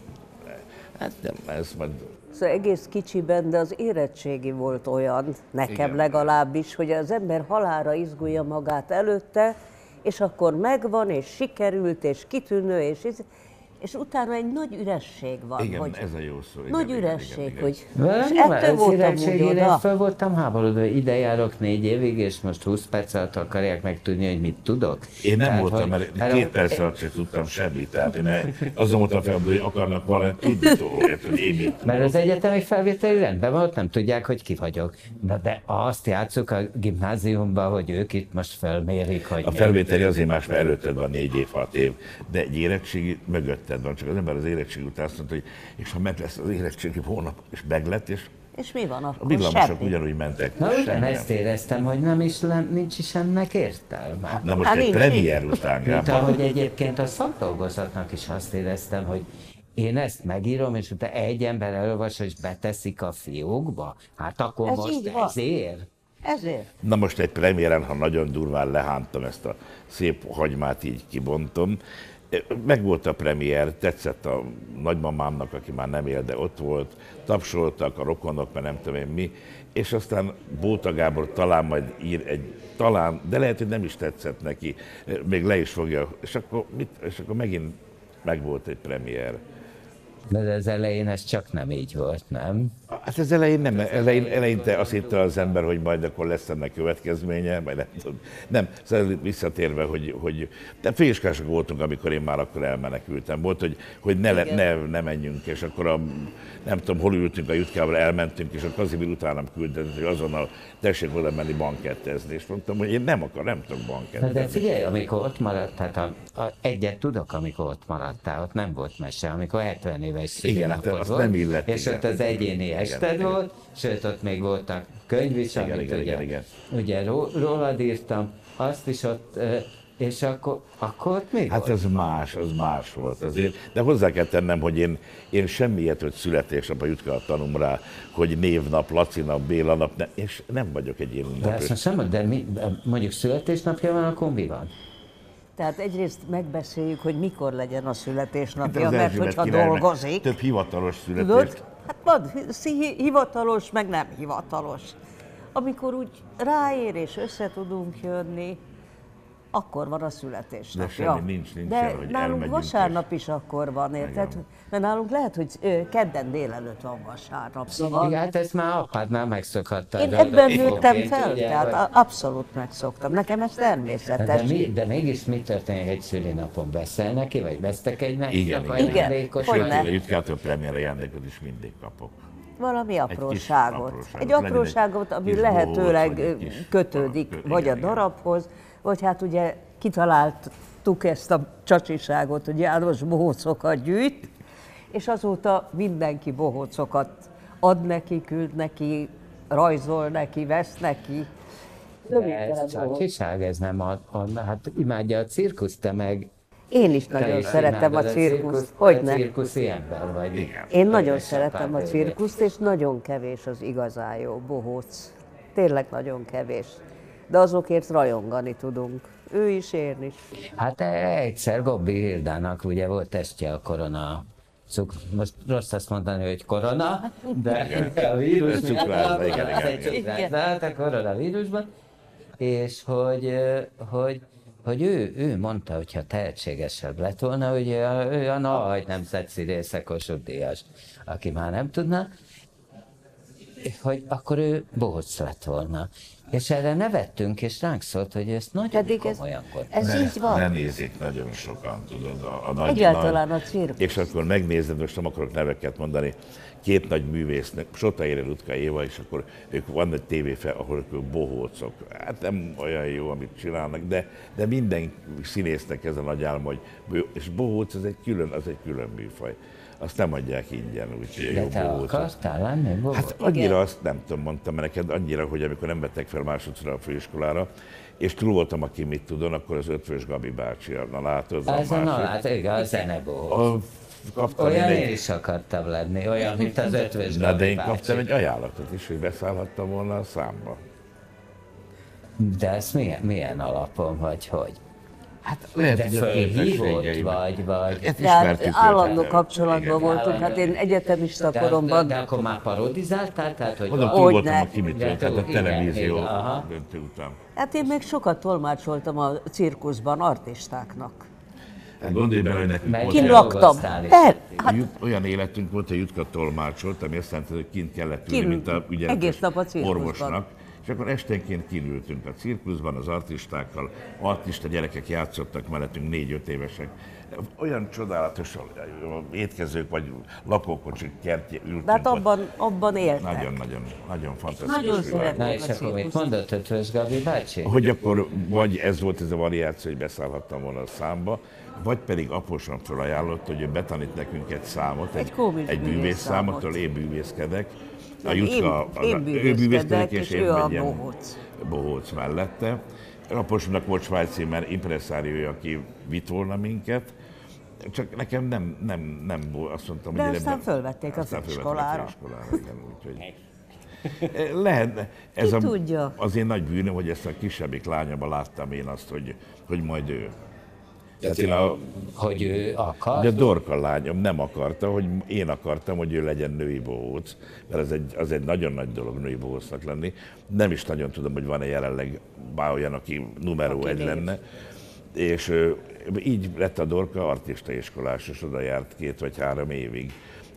[SPEAKER 4] ez majd...
[SPEAKER 3] Szóval egész kicsiben, de az érettségi volt olyan, nekem igen, legalábbis, hogy az ember halálra izgulja magát előtte, és akkor megvan, és sikerült, és kitűnő, és utána egy nagy üresség van.
[SPEAKER 4] Igen,
[SPEAKER 3] hogy
[SPEAKER 4] ez a jó szó. Igen,
[SPEAKER 3] nagy üresség,
[SPEAKER 4] igen.
[SPEAKER 3] hogy...
[SPEAKER 2] És ettől voltam úgy oda. Föl voltam háborodva, ide járok 4 évig, és most 20 perc alatt akarják megtudni, hogy mit tudok.
[SPEAKER 4] Én nem voltam, mert 2 perc alatt sem tudtam semmit. Tehát én azon voltam fel, hogy akarnak valamit tudni, hogy én mit tudok.
[SPEAKER 2] Mert az egyetemi felvételi rendben van, ott nem tudják, hogy ki vagyok. De azt játsszuk a gimnáziumban, hogy ők itt most felmérik, hogy...
[SPEAKER 4] A felvételi azért más, mert előtted van 4 év, 6 év, de egy érettségi mögött van, csak az ember az érettség után azt mondta, hogy és ha meg lesz az érettségi hónap, és meglett,
[SPEAKER 3] és mi van akkor?
[SPEAKER 4] A villamosok ugyanúgy mentek.
[SPEAKER 2] Na ugyanezt éreztem, hogy nincs is ennek értelme.
[SPEAKER 4] Na most egy premier után,
[SPEAKER 2] mint ahogy egyébként a szakdolgozatnak is azt éreztem, hogy én ezt megírom, és utána egy ember elolvas, és beteszik a fiókba? Hát akkor
[SPEAKER 3] ez
[SPEAKER 2] most ezért?
[SPEAKER 3] Ezért.
[SPEAKER 4] Na most egy premiéren, ha nagyon durván lehántam ezt a szép hagymát, így kibontom, megvolt a premier, tetszett a nagymamámnak, aki már nem él, de ott volt, tapsoltak a rokonok, mert nem tudom én mi, és aztán Bóta Gábor talán majd ír de lehet, hogy nem is tetszett neki, még le is fogja, és akkor megint megvolt egy premier.
[SPEAKER 2] De az elején ez csak nem így volt, nem?
[SPEAKER 4] Hát az elején nem, eleinte azt hitte az ember, hogy majd akkor lesz ennek következménye, vagy nem tudom. Nem, szóval visszatérve, hogy de főiskolások voltunk, amikor én már akkor elmenekültem. Volt, hogy ne menjünk, és akkor nem tudom, hol ültünk a Jutkával, elmentünk, és a Kazimír utánam küldött, hogy azonnal tessék oda menni bankettezni. És mondtam, hogy én nem tudok bankettezni.
[SPEAKER 2] De figyelj, amikor ott maradt, tehát egyet tudok, amikor ott maradtál, ott nem volt mese, amikor 70 éves szülinapod volt, nem illett, és ott az egyéni ested volt, sőt ott még voltak könyv is, amit ugye rólad írtam, azt is ott, és akkor ott mi
[SPEAKER 4] hát
[SPEAKER 2] volt?
[SPEAKER 4] az más volt azért, de hozzá kell tennem, hogy én semmi ilyet, hogy születésnap a Jutka tanom rá, hogy névnap, Laci nap, Béla nap, és nem vagyok egy ilyen ünnepős.
[SPEAKER 2] De mondjuk születésnapja van, akkor mi van?
[SPEAKER 3] Tehát egyrészt megbeszéljük, hogy mikor legyen a születésnapja, mert hogyha dolgozik...
[SPEAKER 4] Több hivatalos születés.
[SPEAKER 3] Tudod? Hát van hivatalos, meg nem hivatalos. Amikor úgy ráér és össze tudunk jönni, akkor van a születésnapja.
[SPEAKER 4] De semmi nincs
[SPEAKER 3] de
[SPEAKER 4] el, hogy
[SPEAKER 3] nálunk vasárnap is akkor van, érted? Mert nálunk lehet, hogy kedden délelőtt van vasárnap.
[SPEAKER 2] Szóval... Hát ezt már apádnál megszokhattad.
[SPEAKER 3] Én ebben nőttem fel, tehát abszolút megszoktam. Nekem ez természetes.
[SPEAKER 2] De mégis mi történik egy szülinapon? Veszel neki, vagy vesztek egynek?
[SPEAKER 4] Igen.
[SPEAKER 3] Hogyne.
[SPEAKER 4] Jutkától premier ajándékot is mindig kapok.
[SPEAKER 3] Valami apróságot. Egy apróságot, ami lehetőleg kötődik vagy a darabhoz, vagy hát ugye kitaláltuk ezt a csacsiságot, hogy János bohócokat gyűjt, és azóta mindenki bohócokat ad neki, küld neki, rajzol neki, vesz neki.
[SPEAKER 2] Ez csacsiság, ez nem hát imádja a cirkuszt, te meg...
[SPEAKER 3] Én is nagyon szeretem a cirkuszt, hogyne?
[SPEAKER 2] Cirkuszi ember vagy.
[SPEAKER 4] Igen.
[SPEAKER 3] Én nagyon szeretem a cirkuszt, és nagyon kevés az igazán jó bohóc. Tényleg nagyon kevés. De azokért rajongani tudunk. Ő is, én is.
[SPEAKER 2] Hát egyszer Gobbi Hildának ugye volt testje a korona. Most rossz azt mondani, hogy korona, de a vírus a koronavírusban, és hogy ő mondta, hogyha tehetségesebb lett volna, hogy ő a nagy nemzetszínésze Kossuth Díjas, aki már nem tudna, hogy akkor ő bohóc lett volna. És erre nevettünk, és ránk szólt, hogy ezt nagyon komolyan
[SPEAKER 3] ez így van.
[SPEAKER 4] Ne nézik nagyon sokan, tudod, a nagy...
[SPEAKER 3] Egyáltalán a cirkusz.
[SPEAKER 4] És akkor megnézed, most nem akarok neveket mondani, két nagy művésznek, Sotaér Rutka Éva, és akkor van egy tévéfel, ahol ők bohócok. Hát nem olyan jó, amit csinálnak, de minden színésznek ez a nagy álma, hogy és bohóc az egy külön műfaj. Azt nem adják ingyen, úgyhogy
[SPEAKER 2] jó bohócot. Akartál lenni bohóc?
[SPEAKER 4] Hát annyira azt nem tudom, mondtam neked, annyira, hogy amikor nem vettek fel másodszor a főiskolára, és túl voltam, aki mit tudon, akkor az Ötvös Gabi bácsi, na látod,
[SPEAKER 2] igen, a zenebohóc. Olyan én is akartam lenni, olyan, mint az Ötvös Gabi
[SPEAKER 4] de én
[SPEAKER 2] bácsi.
[SPEAKER 4] kaptam egy ajánlatot is, hogy beszállhattam volna a számba.
[SPEAKER 2] De ezt milyen alapon, vagy hogy?
[SPEAKER 4] Hát lehet, hogy
[SPEAKER 2] fölhívott, vagy...
[SPEAKER 3] Hát állandó kapcsolatban voltunk, hát én egyetemista koromban...
[SPEAKER 2] De akkor már parodizáltál? Tehát, hogy
[SPEAKER 4] oda túl voltam a Kimitől, tehát a televízió döntő után.
[SPEAKER 3] Hát én még sokat tolmácsoltam a cirkuszban artistáknak.
[SPEAKER 4] Hát gondolj bele, hogy nekünk
[SPEAKER 3] Kint laktam.
[SPEAKER 4] Olyan életünk volt, hogy Jutka tolmácsolt, ami azt jelenti, hogy kint kellett ülni, mint a
[SPEAKER 3] egész nap a
[SPEAKER 4] orvosnak. És akkor esténként kinültünk a cirkuszban az artistákkal, artista gyerekek játszottak mellettünk, 4-5 évesek. Olyan csodálatos étkezők vagy lakókocsik kertje ültünk.
[SPEAKER 3] De hát abban éltek.
[SPEAKER 4] Nagyon fantasztikus.
[SPEAKER 3] Nagyon szeretem.
[SPEAKER 2] Na és akkor mit mondott Ötvös Gabi bácsi?
[SPEAKER 4] Hogy akkor vagy ez volt ez a variáció, hogy beszállhattam volna a számba, vagy pedig apósom felajánlott, hogy ő betanít nekünk egy számot, egy bűvészszámot, ahol én bűvészkedek. A Jutka, ő bűvészkedek, és én
[SPEAKER 3] a
[SPEAKER 4] bohóc mellette. Apósomnak volt svájci impresszáriója, aki vitt volna minket, csak nekem nem volt, azt mondtam,
[SPEAKER 3] de
[SPEAKER 4] hogy...
[SPEAKER 3] De aztán fölvették a főiskolára.
[SPEAKER 4] Lehet, ez
[SPEAKER 3] tudja?
[SPEAKER 4] az én nagy bűnöm, hogy ezt a kisebbik lányomban láttam én azt, hogy majd ő.
[SPEAKER 2] Hogy ő akar?
[SPEAKER 4] De a Dorka lányom nem akarta, hogy én akartam, hogy ő legyen női bohóc, mert az egy nagyon nagy dolog női bohócnak lenni. Nem is nagyon tudom, hogy van-e jelenleg bár olyan, aki numero 1 lenne. És így lett a Dorka artistaiskolás, és oda járt 2 vagy 3 évig.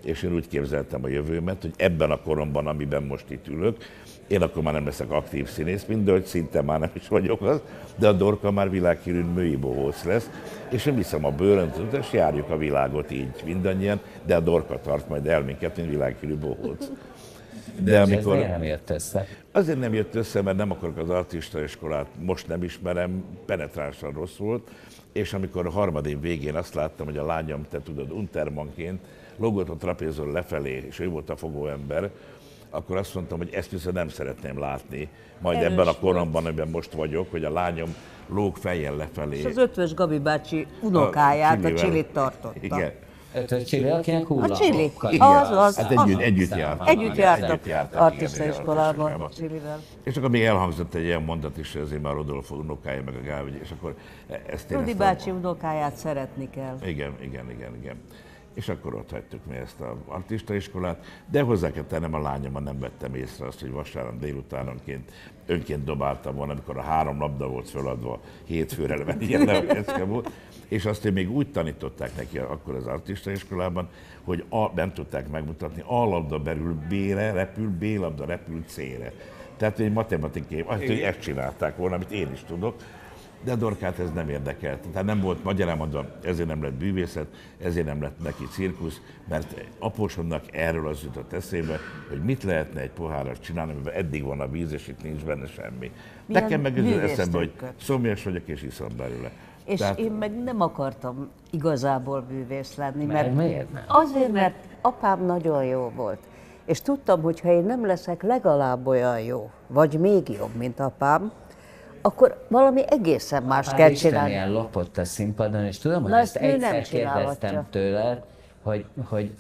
[SPEAKER 4] és én úgy képzeltem a jövőmet, hogy ebben a koromban, amiben most itt ülök, én akkor már nem leszek aktív színész, mindegy, szinte már nem is vagyok az, de a Dorka már világhírű női bohóc lesz, és én viszem a bőrönt, és járjuk a világot így mindannyian, de a Dorka tart majd el minket, mint világhírű bohóc.
[SPEAKER 2] De amikor... Ez nem jött össze?
[SPEAKER 4] Azért nem jött össze, mert nem akarok az artistaiskolát, most nem ismerem, penetránsan rossz volt, és amikor a harmadik végén azt láttam, hogy a lányom, te tudod, untermanként lógott a trapézon lefelé, és ő volt a fogóember, akkor azt mondtam, hogy ezt viszont nem szeretném látni. Majd erős ebben a koromban, amiben most vagyok, hogy a lányom lóg fejjel lefelé. És
[SPEAKER 3] az Ötvös Gabi bácsi unokáját, a Csilit tartotta.
[SPEAKER 4] Igen.
[SPEAKER 2] Ötvös Csili, akinek
[SPEAKER 3] a Csili.
[SPEAKER 4] Az. Hát együtt jártak.
[SPEAKER 3] Együtt jártak artistaiskolában Csilivel.
[SPEAKER 4] És akkor még elhangzott egy ilyen mondat is, ezért már Rodolfo unokája, meg a Gávigy, és akkor ezt
[SPEAKER 3] Rudi bácsi unokáját szeretni kell.
[SPEAKER 4] Igen. És akkor ott hagytuk mi ezt az artistaiskolát, de hozzá kell tennem, a lányommal nem vettem észre azt, hogy vasárnap délutánonként önként dobáltam volna, amikor a 3 labda volt föladva, hétfőre, mert ilyen nevekezke volt, és azt még úgy tanították neki akkor az artistaiskolában, hogy nem tudták megmutatni, A labda berül B-re, repül, B labda repül C-re. Tehát egy matematikai, hogy ezt csinálták volna, amit én is tudok, de a Dorkát ez nem érdekelt. Tehát nem volt, magyarán mondva, ezért nem lett bűvészet, ezért nem lett neki cirkusz, mert apósomnak erről az jutott eszébe, hogy mit lehetne egy pohárral csinálni, amiben eddig van a víz, és itt nincs benne semmi. Nekem meg az eszembe, hogy szomjas vagyok, és iszom belőle.
[SPEAKER 3] És tehát... én meg nem akartam igazából bűvész lenni, mert
[SPEAKER 2] miért nem?
[SPEAKER 3] Azért, mert apám nagyon jó volt. És tudtam, hogy ha én nem leszek legalább olyan jó, vagy még jobb, mint apám, akkor valami egészen más kell csinálni.
[SPEAKER 2] Isten ilyen lopott a színpadon, és tudom, hogy ezt egyszer kérdeztem tőled, hogy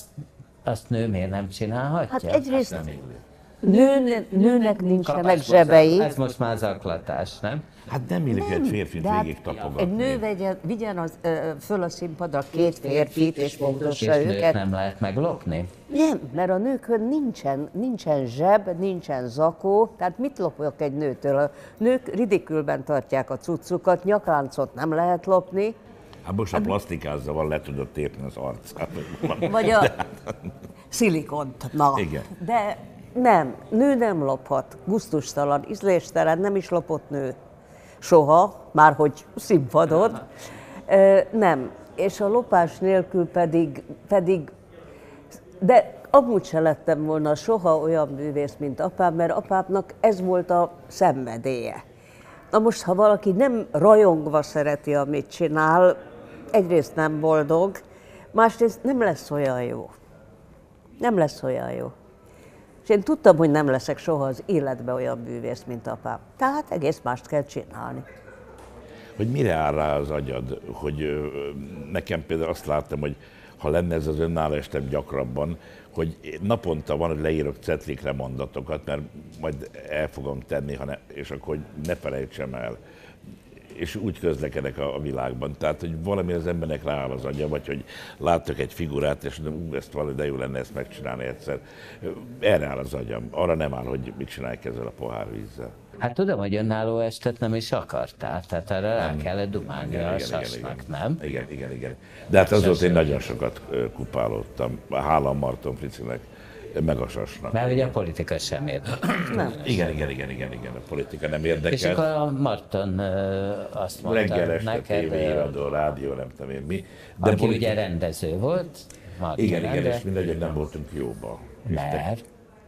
[SPEAKER 2] azt nő miért nem csinálhatja?
[SPEAKER 3] Hát egyrészt nőnek nincsenek zsebei.
[SPEAKER 2] Ez most már zaklatás, nem?
[SPEAKER 4] Hát nem illik egy férfit végig tapogatni.
[SPEAKER 3] Egy nő vigyen föl a színpadra 2 férfit, és pontossa őket.
[SPEAKER 2] És nem lehet meglopni?
[SPEAKER 3] Nem, mert a nőkön nincsen zseb, nincsen zakó, tehát mit lopok egy nőtől? A nők ridikülben tartják a cuccukat, nyakláncot nem lehet lopni.
[SPEAKER 4] Hát most a plastikázza van, le tudod tépni az arcát.
[SPEAKER 3] Vagy a szilikont, na.
[SPEAKER 4] Igen.
[SPEAKER 3] De nem, nő nem lophat, gusztustalan, ízléstelen, nem is lopott nő. Soha, márhogy színpadon. Nem, és a lopás nélkül pedig, de amúgy se lettem volna soha olyan művész, mint apám, mert apámnak ez volt a szenvedélye. Na most, ha valaki nem rajongva szereti, amit csinál, egyrészt nem boldog, másrészt nem lesz olyan jó. Nem lesz olyan jó. És én tudtam, hogy nem leszek soha az életben olyan művész, mint apám. Tehát egész mást kell csinálni.
[SPEAKER 4] Hogy mire áll rá az agyad, hogy nekem például azt láttam, hogy ha lenne ez az önálló estem gyakrabban, hogy naponta van, hogy leírok cetlikre mondatokat, mert majd el fogom tenni, és akkor hogy ne felejtsem el. És úgy közlekedek a világban. Tehát, hogy valami az embernek rááll az agya, vagy hogy láttok egy figurát, és ezt valami, de jó lenne ezt megcsinálni egyszer. Erre áll az agyam. Arra nem áll, hogy mit csinálják ezzel a pohárvízzel.
[SPEAKER 2] Hát tudom, hogy önálló estet nem is akartál, tehát erre rá kellett dumálni a Sasnak, nem?
[SPEAKER 4] Igen. De hát azóta én nagyon sokat kupálódtam. Hála Marton Fricinek, meg a Sasnak.
[SPEAKER 2] Mert ugye a politika sem érdekel.
[SPEAKER 4] Igen, a politika nem érdekel.
[SPEAKER 2] És akkor a Marton azt mondta
[SPEAKER 4] reggel este
[SPEAKER 2] neked...
[SPEAKER 4] tévéiradó, rádió, nem tudom én mi.
[SPEAKER 2] De aki ugye rendező volt. Marton
[SPEAKER 4] igen, és mindegy, nem voltunk jóba.
[SPEAKER 2] Mert?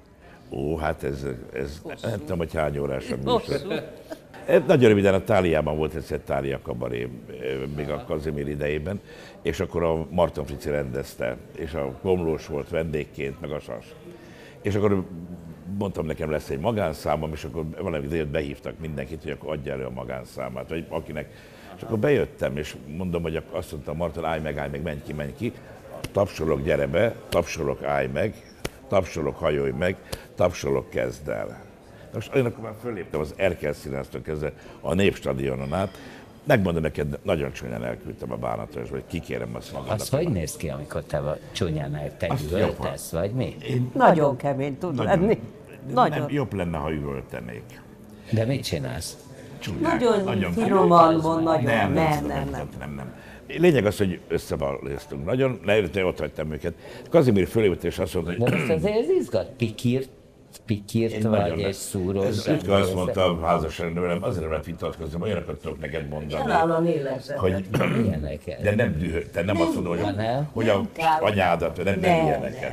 [SPEAKER 4] Ó, hát ez nem tudom, hogy hány órás a műsor. Nagyon röviden a Táliában volt egy Tália kabaré, még a Kazimír idejében, és akkor a Marton Frici rendezte, és a Komlós volt vendégként, meg a Sas. És akkor mondtam, nekem lesz egy magánszámom, és akkor valami idejét behívtak mindenkit, hogy akkor adja elő a magánszámát, vagy akinek. És akkor bejöttem, és mondom, hogy azt mondta Marton, állj meg, menj ki. Tapsolok, gyere be, tapsolok, állj meg, tapsolok, hajolj meg, tapsolok, kezd el. Most én akkor már föléptem az Erkel Színháztól kezdve a Népstadionon át. Megmondom neked, nagyon csúnyán elküldtem a bánatosba, hogy kikérem azt magadnak.
[SPEAKER 2] Az hogy néz ki, amikor te csúnyán üvöltesz, vagy mi?
[SPEAKER 3] Nagyon kemény tud lenni.
[SPEAKER 4] Nem, jobb lenne, ha üvöltenék.
[SPEAKER 2] De mit csinálsz?
[SPEAKER 4] Csúnyán.
[SPEAKER 3] Nagyon finoman van, nagyon.
[SPEAKER 4] Nem. Lényeg az, hogy összeballéztunk nagyon, ott hagytam őket. Kazimír fölébredt és azt mondta, hogy...
[SPEAKER 2] De most azért ez izgat, pikirt vagy, és szúrós.
[SPEAKER 4] Ez Ütka azt mondta a házasságon, velem azért nem lehet vitatkozni, olyanokat tudok neked mondani. Hogy, de nem dühös, te nem azt mondod, hogy a anyádat, nem ilyeneket.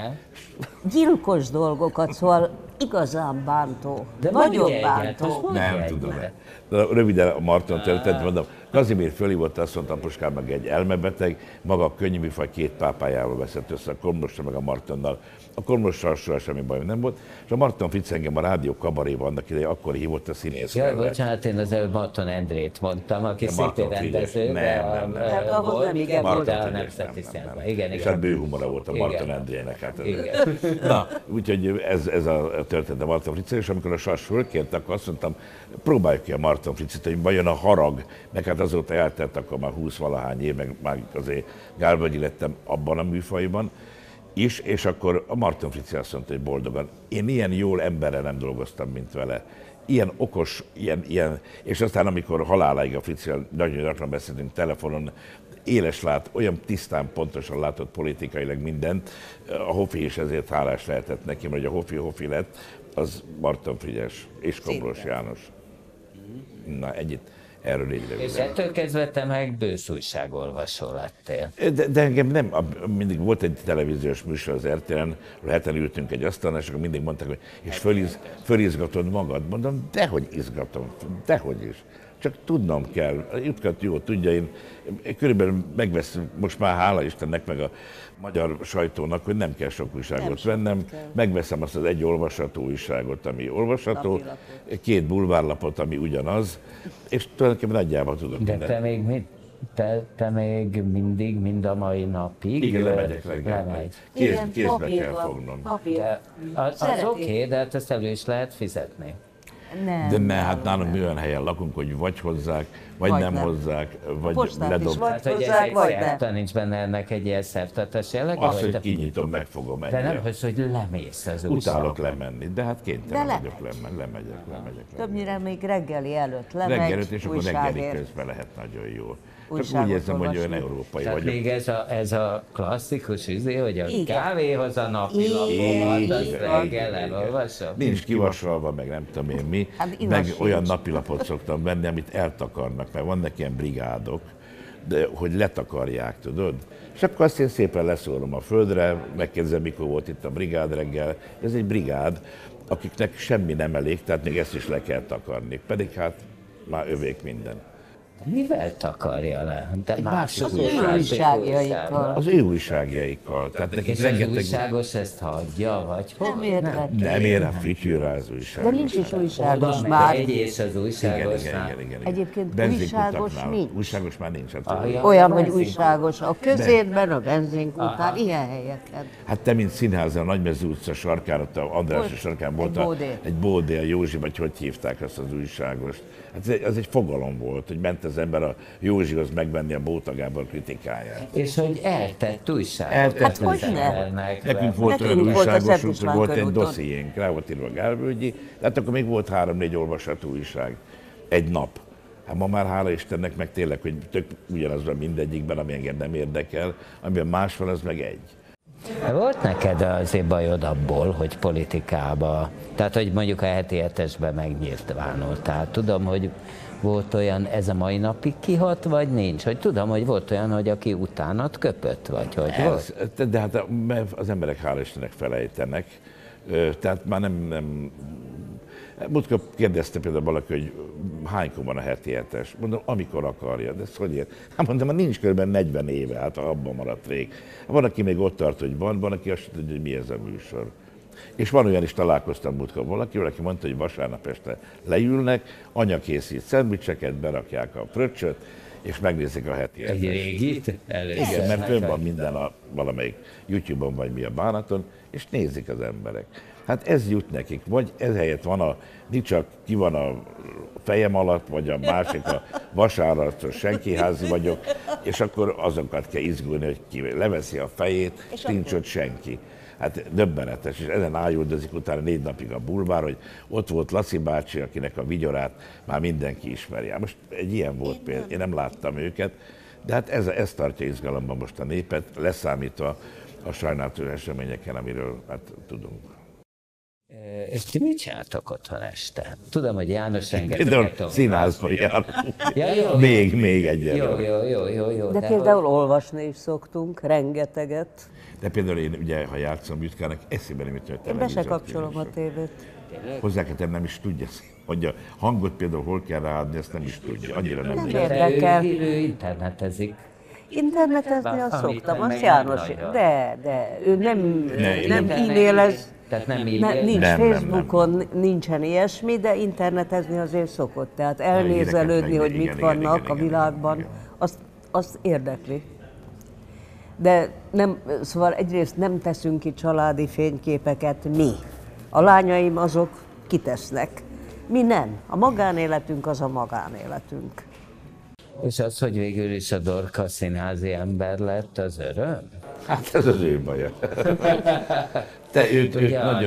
[SPEAKER 3] Gyilkos dolgokat, szóval igazán bántó.
[SPEAKER 2] De
[SPEAKER 3] nagyon bántó.
[SPEAKER 4] Nem tudom. Röviden a Marton történet, mondom, Kazimír fölhívott, azt mondta, Apuskám meg egy elmebeteg, maga a könnyű műfaj 2 pápájával veszett össze, a Komlossal meg a Martonnal. A Komlossal soha semmi bajom nem volt, és a Marton Fritz engem a rádió kabaréban annak idején akkor hívott a színész.
[SPEAKER 2] Jaj, bocsánat, én az előbb Marton Endrét mondtam, aki szintén rendező,
[SPEAKER 4] nem.
[SPEAKER 2] volt a Nemzeti Színházban. Igen.
[SPEAKER 4] És hát bő humora volt a Marton Endrének. Hát na, úgyhogy ez a történet a Marton Fritz, és amikor a Sas fölkért, akkor azt mondtam, próbáljuk ki a Marton Fritzet, hogy vajon a harag, meg hát azóta eltelt akkor már 20-valahány év, meg már azért gálvölgyi lettem abban a műfajban is, és akkor a Marton Fritz azt mondta, hogy boldogan. Én ilyen jól emberrel nem dolgoztam, mint vele. Ilyen okos, ilyen, és aztán amikor haláláig a Fritzzel nagyon gyakran beszéltünk telefonon, éles lát, olyan tisztán, pontosan látott politikailag mindent, a Hofi is ezért hálás lehetett neki, mert hogy a Hofi lett, az Marton Frigyes és Komlós János. Na, együtt erről így röviden.
[SPEAKER 2] És ettől kezdve te meg bősz újságolvasó lettél.
[SPEAKER 4] De engem nem, mindig volt egy televíziós műsor az RTL-en, heten ültünk egy asztalon, és akkor mindig mondták, hogy és fölizgatod magad. Mondom, dehogy izgatom, dehogy is. Csak tudnom kell, Jutkat jó tudja, én körülbelül megveszem, most már hála Istennek, meg a magyar sajtónak, hogy nem kell sok újságot vennem, megveszem azt az egy olvasható újságot, ami olvasható, 2 bulvárlapot, ami ugyanaz, és tulajdonképpen nagyjából tudok
[SPEAKER 2] de
[SPEAKER 4] mindent.
[SPEAKER 2] te még mit? Te még mindig, mind a mai napig?
[SPEAKER 4] Igen, lemegyek reggel. Kézbe kell fognom.
[SPEAKER 2] Az oké, de hát ezt elő is lehet fizetni.
[SPEAKER 3] Nem.
[SPEAKER 4] De hát nálunk mi olyan helyen lakunk, hogy vagy hozzák, vagy nem hozzák, vagy ledobják.
[SPEAKER 2] Hát, hogy ez egy nincs benne ennek egy ilyen szertartás jelleg?
[SPEAKER 4] Azt, hogy kinyitom, megfogom
[SPEAKER 2] de nem, hogy lemész az újságban.
[SPEAKER 4] Utálok lemenni, de hát kénytelen vagyok lemegyek.
[SPEAKER 3] Többnyire még reggeli előtt lemegy,
[SPEAKER 4] reggelit, és akkor reggeli közben lehet nagyon jó. Csak úgy érzem, hogy olyan európai
[SPEAKER 2] tehát
[SPEAKER 4] vagyok.
[SPEAKER 2] még ez a klasszikus izé, hogy a kávéhoz a napilapokat, azt reggel elolvasom.
[SPEAKER 4] Nincs kivasalva, meg nem tudom én mi, meg olyan napilapot szoktam venni, amit eltakarnak, mert vannak ilyen brigádok, de hogy letakarják, tudod? És akkor azt én szépen leszórom a földre, megkérdezem, mikor volt itt a brigád reggel. Ez egy brigád, akiknek semmi nem elég, tehát még ezt is le kell takarni. Pedig hát már övék minden.
[SPEAKER 2] Mivel takarja le? De
[SPEAKER 3] másik újságjaikkal.
[SPEAKER 4] Az ő újságjaikkal. Tehát
[SPEAKER 2] és rengeteg... az újságos ezt hagyja, vagy
[SPEAKER 3] nem érdekel.
[SPEAKER 4] Nem ér a frityűrá az újságos.
[SPEAKER 3] De nincs is újságos már.
[SPEAKER 2] És az újságosnál.
[SPEAKER 4] Igen.
[SPEAKER 3] Egyébként újságos nincs.
[SPEAKER 4] Újságos már nincs.
[SPEAKER 3] Olyan, hogy újságos a közérben, a benzinkútán, ilyen helyeken.
[SPEAKER 4] Hát te, mint színház, a Nagymező utca sarkán, ott a Andrássy sarkán volt egy Bódé, a Józsi, vagy hogy hívták azt az újságost. Hát ez egy fogalom volt, hogy ment az ember a Józsihoz megvenni a Bóta Gábor kritikáját.
[SPEAKER 2] És hogy eltett újságot.
[SPEAKER 3] Hát hogy ne?
[SPEAKER 4] Nekünk volt olyan újságosunk, hogy volt egy dossziénk, rá volt írva Gálvölgyi, de hát akkor még volt 3-4 olvasható újság. Egy nap. Hát ma már hála Istennek meg tényleg, hogy tök ugyanazban mindegyikben, ami engem nem érdekel, amiben más van, az meg egy.
[SPEAKER 2] Volt neked azért bajod abból, hogy politikába, tehát hogy mondjuk a Heti Hetesben megnyilvánultál. Tudom, hogy volt olyan, ez a mai napig kihat, vagy nincs? Hogy tudom, hogy volt olyan, hogy aki utánat köpött, vagy hogy volt?
[SPEAKER 4] De hát az emberek hála Istennek felejtenek, tehát már nem múltkor kérdezte például valaki, hogy hánykor van a Heti Hetes. Mondom, amikor akarja, de ezt hogy ér? Hát mondtam, hogy nincs körülbelül 40 éve, hát abban maradt rég. Van, aki még ott tart, hogy van, aki azt tudja, hogy mi ez a műsor. És van olyan is, találkoztam múltkor valakivel, aki mondta, hogy vasárnap este leülnek, anya készít szendvicseket, berakják a fröccsöt, és megnézik a Heti Hetest.
[SPEAKER 2] Egy régit?
[SPEAKER 4] Igen, mert fönn van minden valamelyik YouTube-on vagy mi a bánaton, és nézik az emberek. Hát ez jut nekik, vagy ez helyett van nincs ki van a fejem alatt, vagy a másik a vasárnatos senkiházi vagyok, és akkor azokat kell izgulni, hogy ki leveszi a fejét, és nincs ott senki. Hát döbbenetes, és ezen ájuldozik utána 4 napig a bulvár, hogy ott volt Laci bácsi, akinek a vigyorát már mindenki ismeri. Most egy ilyen volt például, én nem láttam őket, De hát ez tartja izgalomban most a népet, leszámítva a sajnálatos eseményeken, amiről hát tudunk.
[SPEAKER 2] És ti mit csináltok otthon este? Tudom, hogy János
[SPEAKER 4] rengeteget színházba jár.
[SPEAKER 2] Ja,
[SPEAKER 4] még egyelőre.
[SPEAKER 2] Jó.
[SPEAKER 3] De például olvasni is szoktunk, rengeteget.
[SPEAKER 4] De például én ugye, ha játszom Bütkának, eszébe nem jut, hogy
[SPEAKER 3] én be se kapcsolom a tévét.
[SPEAKER 4] Hozzá kell tenni, nem is tudja, hogy a hangot például hol kell ráadni, ezt nem is tudja, annyira nem
[SPEAKER 3] érdekel.
[SPEAKER 2] Ő internetezik.
[SPEAKER 3] Internetezni azt szoktam, azt János, de ő nem e-mailez, nincs Facebookon, nincsen ilyesmi, de internetezni azért szokott. Tehát elnézelődni, hogy mit vannak a világban, azt érdekli. De nem, szóval egyrészt nem teszünk ki családi fényképeket mi. A lányaim azok kitesznek. Mi nem. A magánéletünk az a magánéletünk.
[SPEAKER 2] És az, hogy végül is a Dorka színházi ember lett, az öröm?
[SPEAKER 4] Hát ez az ő baja. Őt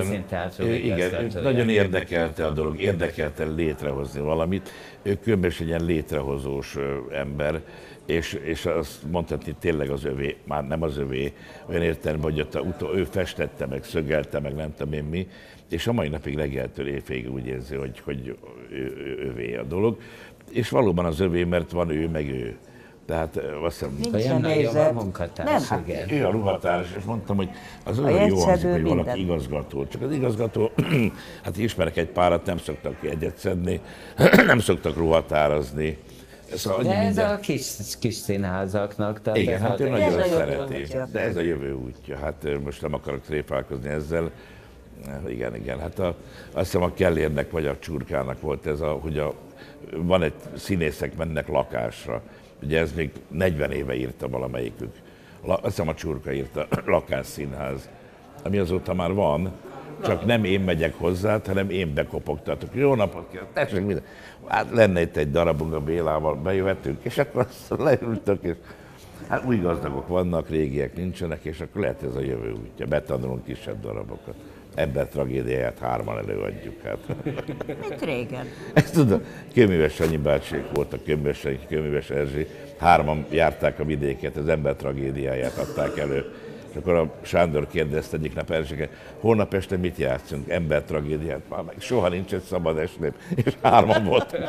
[SPEAKER 4] nagyon érdekelte a dolog, érdekelte létrehozni valamit. Ő különösen egy ilyen létrehozós ember, és azt mondhatni tényleg az övé, már nem az övé, olyan értelemben, hogy ő festette meg, szögelte meg, nem tudom én mi, és a mai napig reggeltől éjfélig úgy érzi, hogy övé a dolog. És valóban az övé, mert van ő, meg ő. Tehát azt hiszem,
[SPEAKER 2] olyan nagyon a munkatárs, igen.
[SPEAKER 4] Ő a ruhatárs, és mondtam, hogy az olyan jó hangzik, hogy valaki igazgató. Csak az igazgató, hát ismerek egy párat, nem szoktak egyet szedni, nem szoktak ruhatárazni.
[SPEAKER 2] Szóval de ez a kis színházaknak.
[SPEAKER 4] Igen, hát ő nagyon szereti. De ez a jövő útja. Hát most nem akarok tréfálkozni ezzel. Igen. Hát azt hiszem a Kellérnek vagy a Csurkának volt ez, hogy van egy színészek mennek lakásra. Ugye ez még 40 éve írta valamelyikük. Azt hiszem a Csurka írta, lakásszínház, ami azóta már van, csak nem én megyek hozzá, hanem én bekopogtatok. Jó napot kell, tessék minden. Hát lenne itt egy darabunk a Bélával, bejöhetünk, és akkor leültök, és hát új gazdagok vannak, régiek nincsenek, és akkor lehet ez a jövő útja. Betanulunk kisebb darabokat. Ember tragédiáját 3-an előadjuk, hát.
[SPEAKER 3] Mint régen.
[SPEAKER 4] Ezt tudom, Kőműves Sanyi bácsék voltak, Kőműves Erzsi, 3-an járták a vidéket, az ember tragédiáját adták elő. És akkor a Sándor kérdezte egyik nap Erzsiket, holnap este mit játszunk? Ember tragédiát? Már meg soha nincs egy szabad esnép, és 3-an voltak.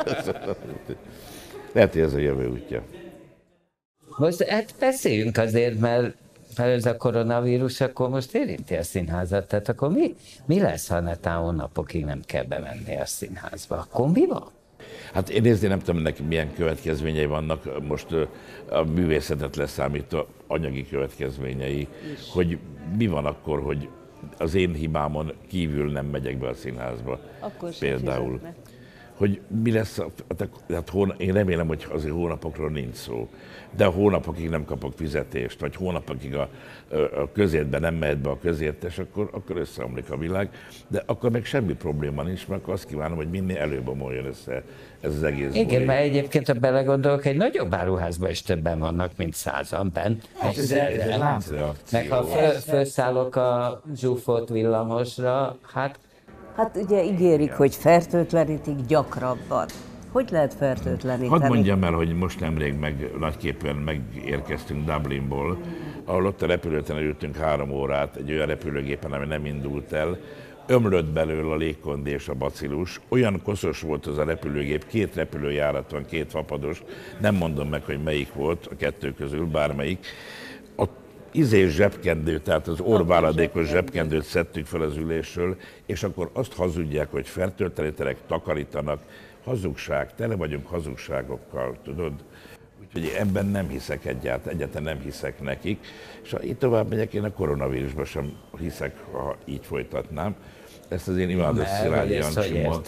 [SPEAKER 4] Lehet, hogy ez a jövő útja.
[SPEAKER 2] Most hát beszéljünk azért, mert ez a koronavírus akkor most érinti a színházat, tehát akkor mi lesz, ha netán hónapokig nem kell bemenni a színházba? Akkor mi van?
[SPEAKER 4] Hát én nézni nem tudom, neki milyen következményei vannak, most a művészetet leszámítva anyagi következményei, hogy mi van akkor, hogy az én hibámon kívül nem megyek be a színházba.
[SPEAKER 3] Akkor
[SPEAKER 4] például. Hogy mi lesz, hát én remélem, hogy azért hónapokról nincs szó, de a hónapokig nem kapok fizetést, vagy hónapokig a közértben nem mehet be a közértes, akkor összeomlik a világ, de akkor meg semmi probléma nincs, mert akkor azt kívánom, hogy minél előbb omoljon össze ez az egész.
[SPEAKER 2] Igen, mert egyébként, ha belegondolok, egy nagyobb áruházban is többen vannak, mint 100-an benn.
[SPEAKER 4] Ez egy láncreakció.
[SPEAKER 2] Meg ha felszállok a zsúfolt villamosra, hát
[SPEAKER 3] ugye ígérik, hogy fertőtlenítik gyakrabban. Hogy lehet fertőtleníteni?
[SPEAKER 4] Hadd mondjam el, hogy most nemrég nagyképpen megérkeztünk Dublinból, ahol ott a repülőtéren ültünk 3 órát, egy olyan repülőgépen, ami nem indult el. Ömlött belőle a légkondi és a bacillus. Olyan koszos volt az a repülőgép, 2 repülőjárat van, 2 fapados. Nem mondom meg, hogy melyik volt a 2 közül, bármelyik. Zsebkendő, tehát az orrváladékos zsebkendőt szedtük fel az ülésről, és akkor azt hazudják, hogy fertőtlenítenek, takarítanak. Hazugság, tele vagyunk hazugságokkal, tudod? Úgyhogy ebben nem hiszek egyáltalán nem hiszek nekik. És ha így tovább megyek, én a koronavírusban sem hiszek, ha így folytatnám. Ezt az én imádos Szilágyi Jancsimon.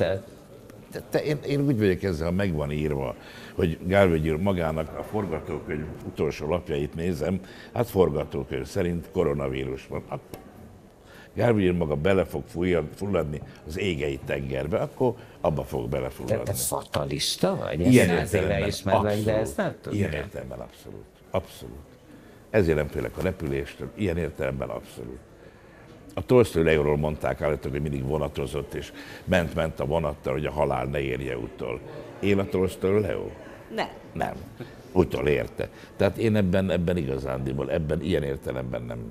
[SPEAKER 4] Én úgy vagyok ezzel, ha meg van írva, hogy Gálvölgyi úr magának a forgatókönyv utolsó lapjait nézem, hát forgatókönyv szerint koronavírus van. Gálvölgyi úr maga bele fog fulladni az égei tengerbe, akkor abba fog belefulladni.
[SPEAKER 2] Te fatalista vagy?
[SPEAKER 4] Ilyen értelemben
[SPEAKER 2] ismerlek, de ezt nem tudom.
[SPEAKER 4] Ilyen értelemben abszolút. Abszolút. Ezért nem félek a repüléstől, ilyen értelemben abszolút. A Tolsztoj Leóról mondták állítólag, hogy mindig vonatozott, és ment a vonattal, hogy a halál ne érje utol. Él a Tolsztoj Leó?
[SPEAKER 3] Nem.
[SPEAKER 4] Nem. utolérte. Tehát én ebben igazándiból, ilyen értelemben nem.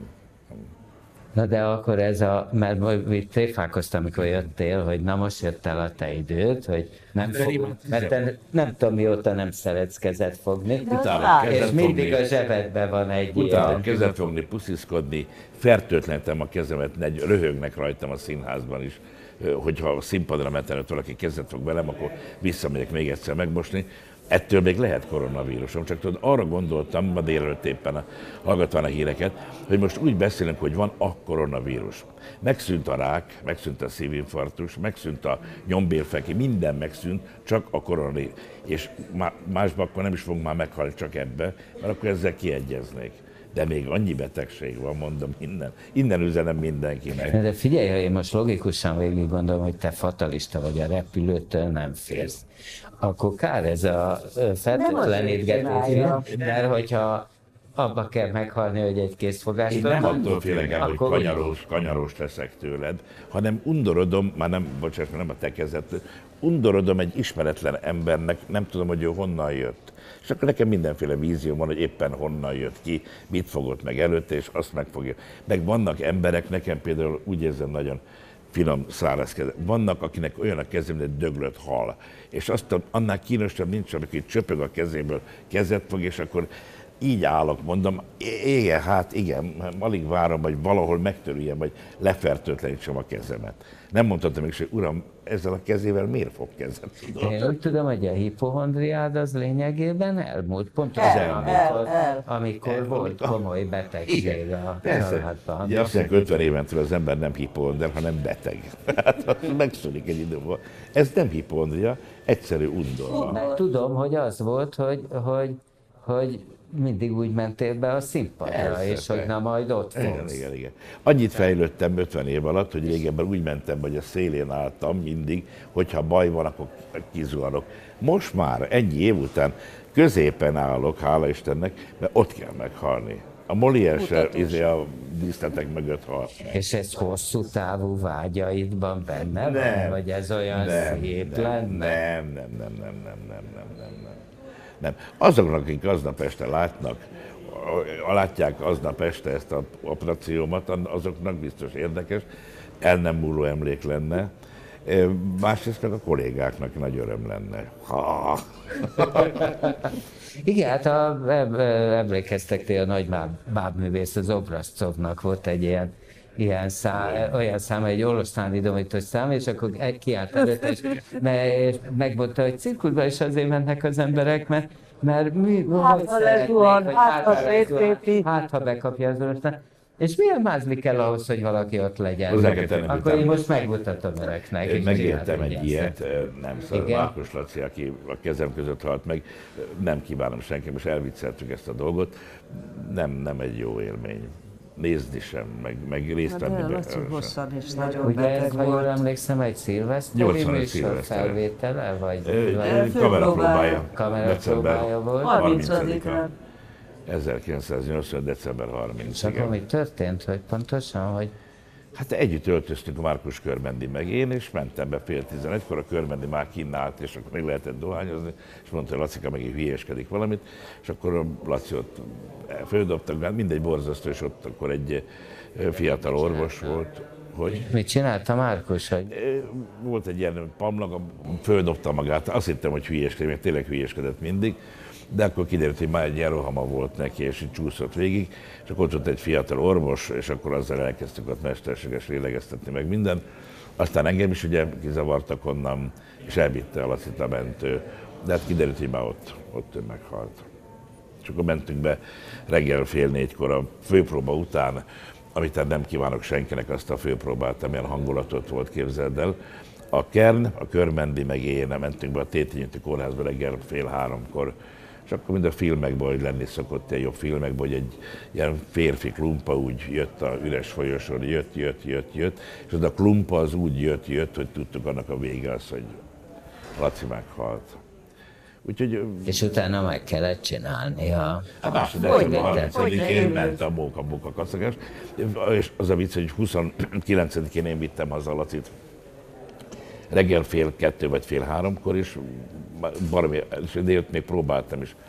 [SPEAKER 2] Na de akkor mert itt tréfálkoztam, amikor jöttél, hogy na most jött el a te időd, hogy nem fogom, mert te nem tudom mióta nem szeretsz kezet fogni, és mindig a zsebedben van egy
[SPEAKER 4] ilyen. Kezet fogni, pusziszkodni, fertőtlenítem a kezemet, röhögnek rajtam a színházban is, hogyha a színpadra mentem, hogy valaki kezet fog velem, akkor visszamegyek még egyszer megmosni. Ettől még lehet koronavírusom, csak tudod, arra gondoltam ma délelőtt éppen hallgatván a híreket, hogy most úgy beszélünk, hogy van a koronavírus. Megszűnt a rák, megszűnt a szívinfarktus, megszűnt a nyombérfeki, minden megszűnt, csak a koronavírus. És másban akkor nem is fogunk már meghalni, csak ebbe, mert akkor ezzel kiegyeznék. De még annyi betegség van, mondom, innen üzenem mindenkinek.
[SPEAKER 2] De figyelj, ha én most logikusan végig gondolom, hogy te fatalista vagy, a repülőtől nem félsz, akkor kár ez a fertőtlenítgetés, mert hogyha abba kell meghalni, hogy egy készfogástól.
[SPEAKER 4] Én nem attól félek el, hogy kanyarós leszek tőled, hanem undorodom, már nem, bocsáss, nem a te kezed, undorodom egy ismeretlen embernek, nem tudom, hogy ő honnan jött. És akkor nekem mindenféle vízió van, hogy éppen honnan jött ki, mit fogott meg előtte, és azt megfogja. Meg vannak emberek, nekem például úgy érzem nagyon finom, száraz keze. Vannak, akinek olyan a kezem, mint egy döglött hal. És azt annál kínosabb nincs, amikor csöpög a kezéből, kezet fog, és akkor így állok, mondom, igen, hát igen, alig várom, hogy valahol megtörüljem, vagy lefertőtlenítsem a kezemet. Nem mondhatom még, hogy uram, ezzel a kezével miért fog kezet?
[SPEAKER 2] Én úgy tudom, hogy a hipohondriád az lényegében elmúlt, pont az amikor volt komoly betegség a családban.
[SPEAKER 4] Ugye azt mondják, 50 éventől az ember nem hipohondriás, hanem beteg. Hát megszűnik egy időben. Ez nem hipohondria, egyszerű undor.
[SPEAKER 2] Tudom, hogy az volt, hogy mindig úgy mentél be a színpadra, és hogy na majd ott fogsz.
[SPEAKER 4] Igen. Annyit fejlődtem 50 év alatt, hogy régebben úgy mentem, hogy a szélén álltam mindig, hogyha baj van, akkor kizuhanok. Most már ennyi év után középen állok, hála Istennek, mert ott kell meghalni. A Molière a díszletek mögött hal.
[SPEAKER 2] És ez hosszú távú vágyaidban benne van? Vagy ez olyan szép lenne?
[SPEAKER 4] Nem. Azoknak, akik aznap este látják aznap este ezt az operációmat, azoknak biztos érdekes, el nem múló emlék lenne. Másrészt meg a kollégáknak nagy öröm lenne.
[SPEAKER 2] Igen, hát emlékeztek a nagy bábművész, az Obrazcovnak volt egy olyan szám, egy oroszlán idomítós szám, és akkor kiállt előtt, és megmondta, hogy cirkuszba is azért mennek az emberek, mert hát ha bekapja az oroszlán. És milyen mázli kell ahhoz, hogy valaki ott legyen? Akkor én most megmutatom önöknek.
[SPEAKER 4] Én megéltem egy ilyet, nem szóval Márkus Laci, aki a kezem között halt meg, nem kívánom senki, most elvicceltük ezt a dolgot, nem egy jó élmény. Nézni sem, meg részt venni.
[SPEAKER 3] De Laci hosszan is nagyon
[SPEAKER 2] ugye
[SPEAKER 3] beteg
[SPEAKER 2] ez, ha jól emlékszem, egy szilveszteri műsor felvétele, vagy kamerapróbája volt?
[SPEAKER 3] 30-án.
[SPEAKER 4] 1980. december 30.
[SPEAKER 2] És akkor mi történt, hogy pontosan, hogy...
[SPEAKER 4] Hát együtt öltöztünk a Márkus Körmendi meg én, és mentem be 10:11-kor, a Körmendi már kinn állt, és akkor még lehetett dohányozni, és mondta, hogy Lacika megint hülyéskedik valamit, és akkor a Laci ott földobtak, mindegy borzasztó, és ott akkor egy fiatal orvos volt. Hogy?
[SPEAKER 2] Mit csinálta Márkus? Hogy...
[SPEAKER 4] Volt egy ilyen pamlag, földobta magát, azt hittem, hogy hülyéskedik, mert tényleg hülyéskedett mindig, de akkor kiderült, hogy már egy ilyen rohama volt neki, és így csúszott végig, és akkor ott volt egy fiatal orvos, és akkor azzal elkezdtük ott mesterséges lélegeztetni meg minden. Aztán engem is ugye kizavartak onnan, és elvitte a Lacit a mentő, de hát kiderült, hogy már ott ő meghalt. És akkor mentünk be reggel 3:30 a főpróba után, amit tehát nem kívánok senkinek, azt a főpróbát, amilyen hangulatot volt, képzeld el. A Kern, a Körmendi meg én mentünk be a Tétényi kórházba reggel 2:30, és akkor mind a filmekben, hogy lenni szokott ilyen jobb filmekben, hogy egy ilyen férfi klumpa úgy jött a üres folyosón, jött, és az a klumpa az úgy jött, hogy tudtuk annak a vége az, hogy Laci meghalt. Úgyhogy,
[SPEAKER 2] és utána meg kellett csinálni a...
[SPEAKER 4] Hát másodjára, én ment a móka kaszakás, és az a vicc, hogy 29-én én vittem haza Lacit reggel 1:30 vagy 1:30, és délután még próbáltam is.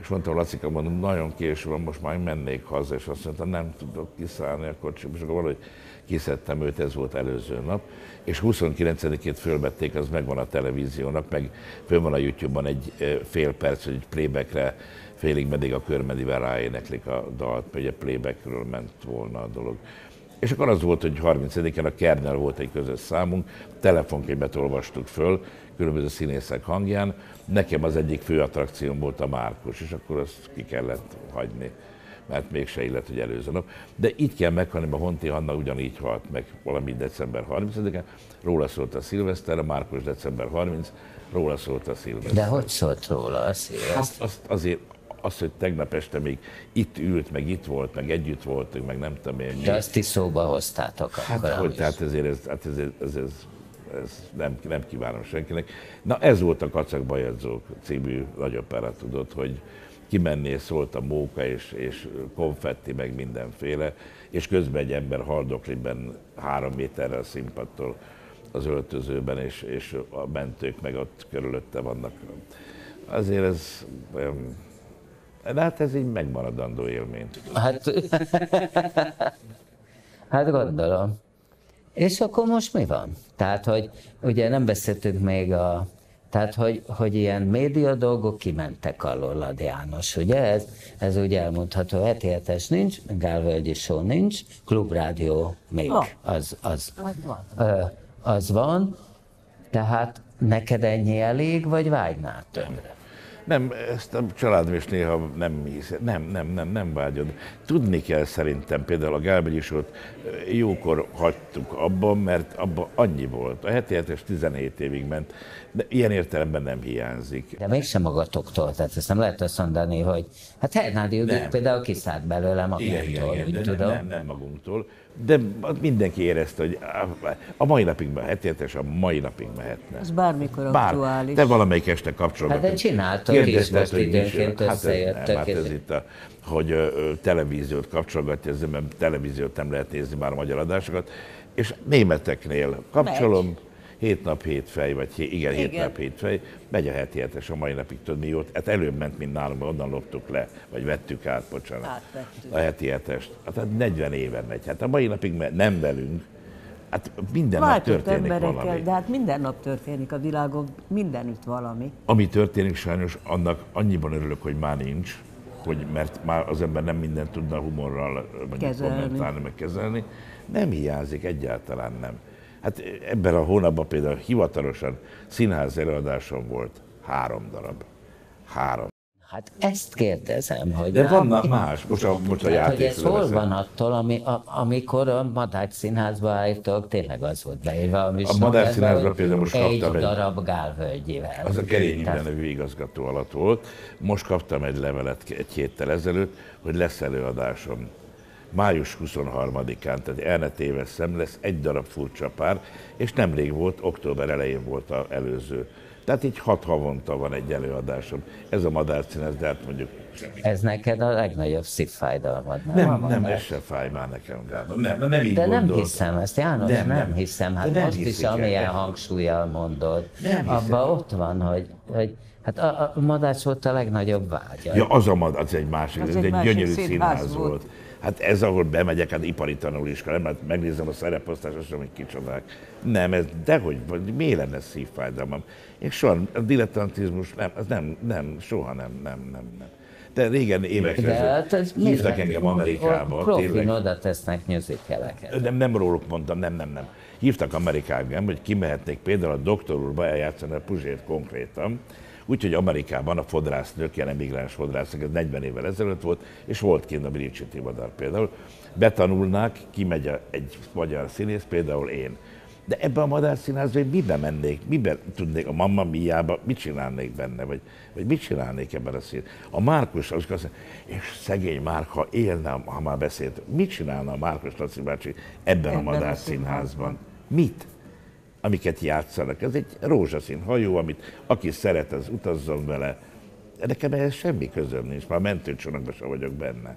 [SPEAKER 4] és mondtam, Lacika, mondom, nagyon késő van, most már mennék haza, és azt mondta, nem tudok kiszállni a kocsiba, és akkor valahogy kiszedtem őt, ez volt előző nap, és 29-ét fölvették, az megvan a televíziónak, meg föl van a YouTube-on egy fél perc, hogy playbackre félig meddig a Körmedivel ráéneklik a dalt, mert ugye playbackről ment volna a dolog. És akkor az volt, hogy 30-án a Kernel volt egy közös számunk, telefonkönyvet olvastuk föl, különböző színészek hangján, nekem az egyik fő attrakcióm volt a Márkus, és akkor azt ki kellett hagyni, mert mégse illet, hogy előző nap. De így kell meghalni, a Honti Hanna ugyanígy halt meg valami december 30-án, róla szólt a szilveszter, a Márkus december 30, róla szólt a szilveszter.
[SPEAKER 2] De hogy szólt róla a szilveszter?
[SPEAKER 4] Azért az, hogy tegnap este még itt ült, meg itt volt, meg együtt voltunk, meg nem tudom én.
[SPEAKER 2] De azt ti szóba hoztátok akkor.
[SPEAKER 4] Hát hogy, tehát ezért ez nem kívánom senkinek. Na ez volt a Kacag Bajadzók című nagyopera, tudod, hogy kimenné, szólt a móka és konfetti, meg mindenféle, és közben egy ember haldokliben 3 méterrel a színpadtól az öltözőben, és a mentők meg ott körülötte vannak. Azért ez olyan... De hát ez így megmaradandó élmény.
[SPEAKER 2] Hát gondolom. És akkor most mi van? Tehát, hogy ugye nem beszéltünk még tehát, hogy ilyen média dolgok kimentek alól, Lad János, ugye? Ez ugye elmondható, heti hetes nincs, Gálvölgyi Show nincs, Klubrádió még, az van. Tehát neked ennyi elég, vagy vágynál többre?
[SPEAKER 4] Nem, ezt a családom is néha nem hisz, nem vágyod. Tudni kell szerintem, például a Gálvölgyi Show-t jókor hagytuk abban, mert abban annyi volt. A heti hetes 17 évig ment, de ilyen értelemben nem hiányzik.
[SPEAKER 2] De mégsem magatoktól, tehát ezt nem lehet azt mondani, hogy hát Hernádi Judit például kiszállt belőle magától, úgy tudom.
[SPEAKER 4] Nem magunktól, de mindenki érezte, hogy a mai napig mehetne, a mai napig mehetne.
[SPEAKER 3] Ez bármikor aktuális.
[SPEAKER 4] De valamelyik este kapcsolgatunk.
[SPEAKER 2] Hát de csináltok is, most időnként összejöttök.
[SPEAKER 4] Hát ez itt, hogy televíziót kapcsolgatja, mert televíziót nem lehet nézni már a magyar adásokat, és németeknél kapcsolom, 7 nap 7 fej, vagy 7 nap 7 fej, megy a heti hetes, a mai napig tudod mi jót. Hát előbb ment, mint nálunk, onnan loptuk le, vagy vettük át, bocsánat, a heti hetest. Hát 40 éve megy. Hát a mai napig nem velünk, hát minden nap történik valami.
[SPEAKER 3] De hát minden nap történik a világon, mindenütt valami.
[SPEAKER 4] Ami történik sajnos, annak annyiban örülök, hogy már nincs, mert már az ember nem mindent tudna humorral kommentálni, meg kezelni. Nem hiányzik, egyáltalán nem. Hát ebben a hónapban például hivatalosan színház előadásom volt 3 darab. 3.
[SPEAKER 2] Hát ezt kérdezem, hogy...
[SPEAKER 4] De vannak más, most a játék.
[SPEAKER 2] Hogy ez hol van attól, amikor a Madách Színházba állítólag tényleg az volt beírva,
[SPEAKER 4] a Madách Színházban például most kaptam
[SPEAKER 2] egy darab Gálvölgyivel.
[SPEAKER 4] Az a Kerényi nevű igazgató alatt volt. Most kaptam egy levelet egy héttel ezelőtt, hogy lesz előadásom. Május 23-án, tehát el ne tévesszem, lesz egy darab Furcsa pár, és nemrég volt, október elején volt az előző. Tehát így 6 havonta van egy előadásom. Ez a Madách Színház, de hát mondjuk...
[SPEAKER 2] Ez neked a legnagyobb szívfájdalmad,
[SPEAKER 4] nem, ez se fáj már nekem, Gábor. Nem így
[SPEAKER 2] de nem
[SPEAKER 4] gondoltam.
[SPEAKER 2] hiszem ezt, János, nem hiszem. Hát most is, amilyen hangsúlyjal mondod, abban ott van, hogy hát a Madách volt a legnagyobb vágya.
[SPEAKER 4] Ja, az egy másik, ez egy gyönyörű színház volt. Hát ez, ahol bemegyek, hát ipari tanulóiskola, nem, hát megnézem a szereposztást, azt mondom, hogy kicsodák. Nem, ez dehogy, miért lenne szívfájdalmam? És soha, a dilettantizmus, soha nem. De régen évekre hívtak engem Amerikába.
[SPEAKER 2] Profin oda tesznek musicaleket.
[SPEAKER 4] Nem róluk mondtam, nem. Hívtak Amerikába, hogy kimehetnék például a Doktor úrba eljátszani a Puzsért konkrétan. Úgyhogy Amerikában a fodrásznők, ilyen emigráns fodrászok, ez 40 évvel ezelőtt volt, és volt kint a Biricsi Tivadar például. Betanulnák, kimegy egy magyar színész, például én. De ebbe a Madách Színházba én mibe mennék, mibe tudnék, a Mamma Miába, mit csinálnék benne, vagy mit csinálnék ebben a színházban. A Márkus, azt mondja, és szegény Márk, ha élne, ha már beszélt, mit csinálna a Márkus Laci bácsi ebben a Madách Színházban? Mit? Amiket játszanak. Ez egy rózsaszín hajó, amit aki szeret, az utazzon vele. Nekem ehhez semmi közöm nincs, már mentőcsónakban sem vagyok benne.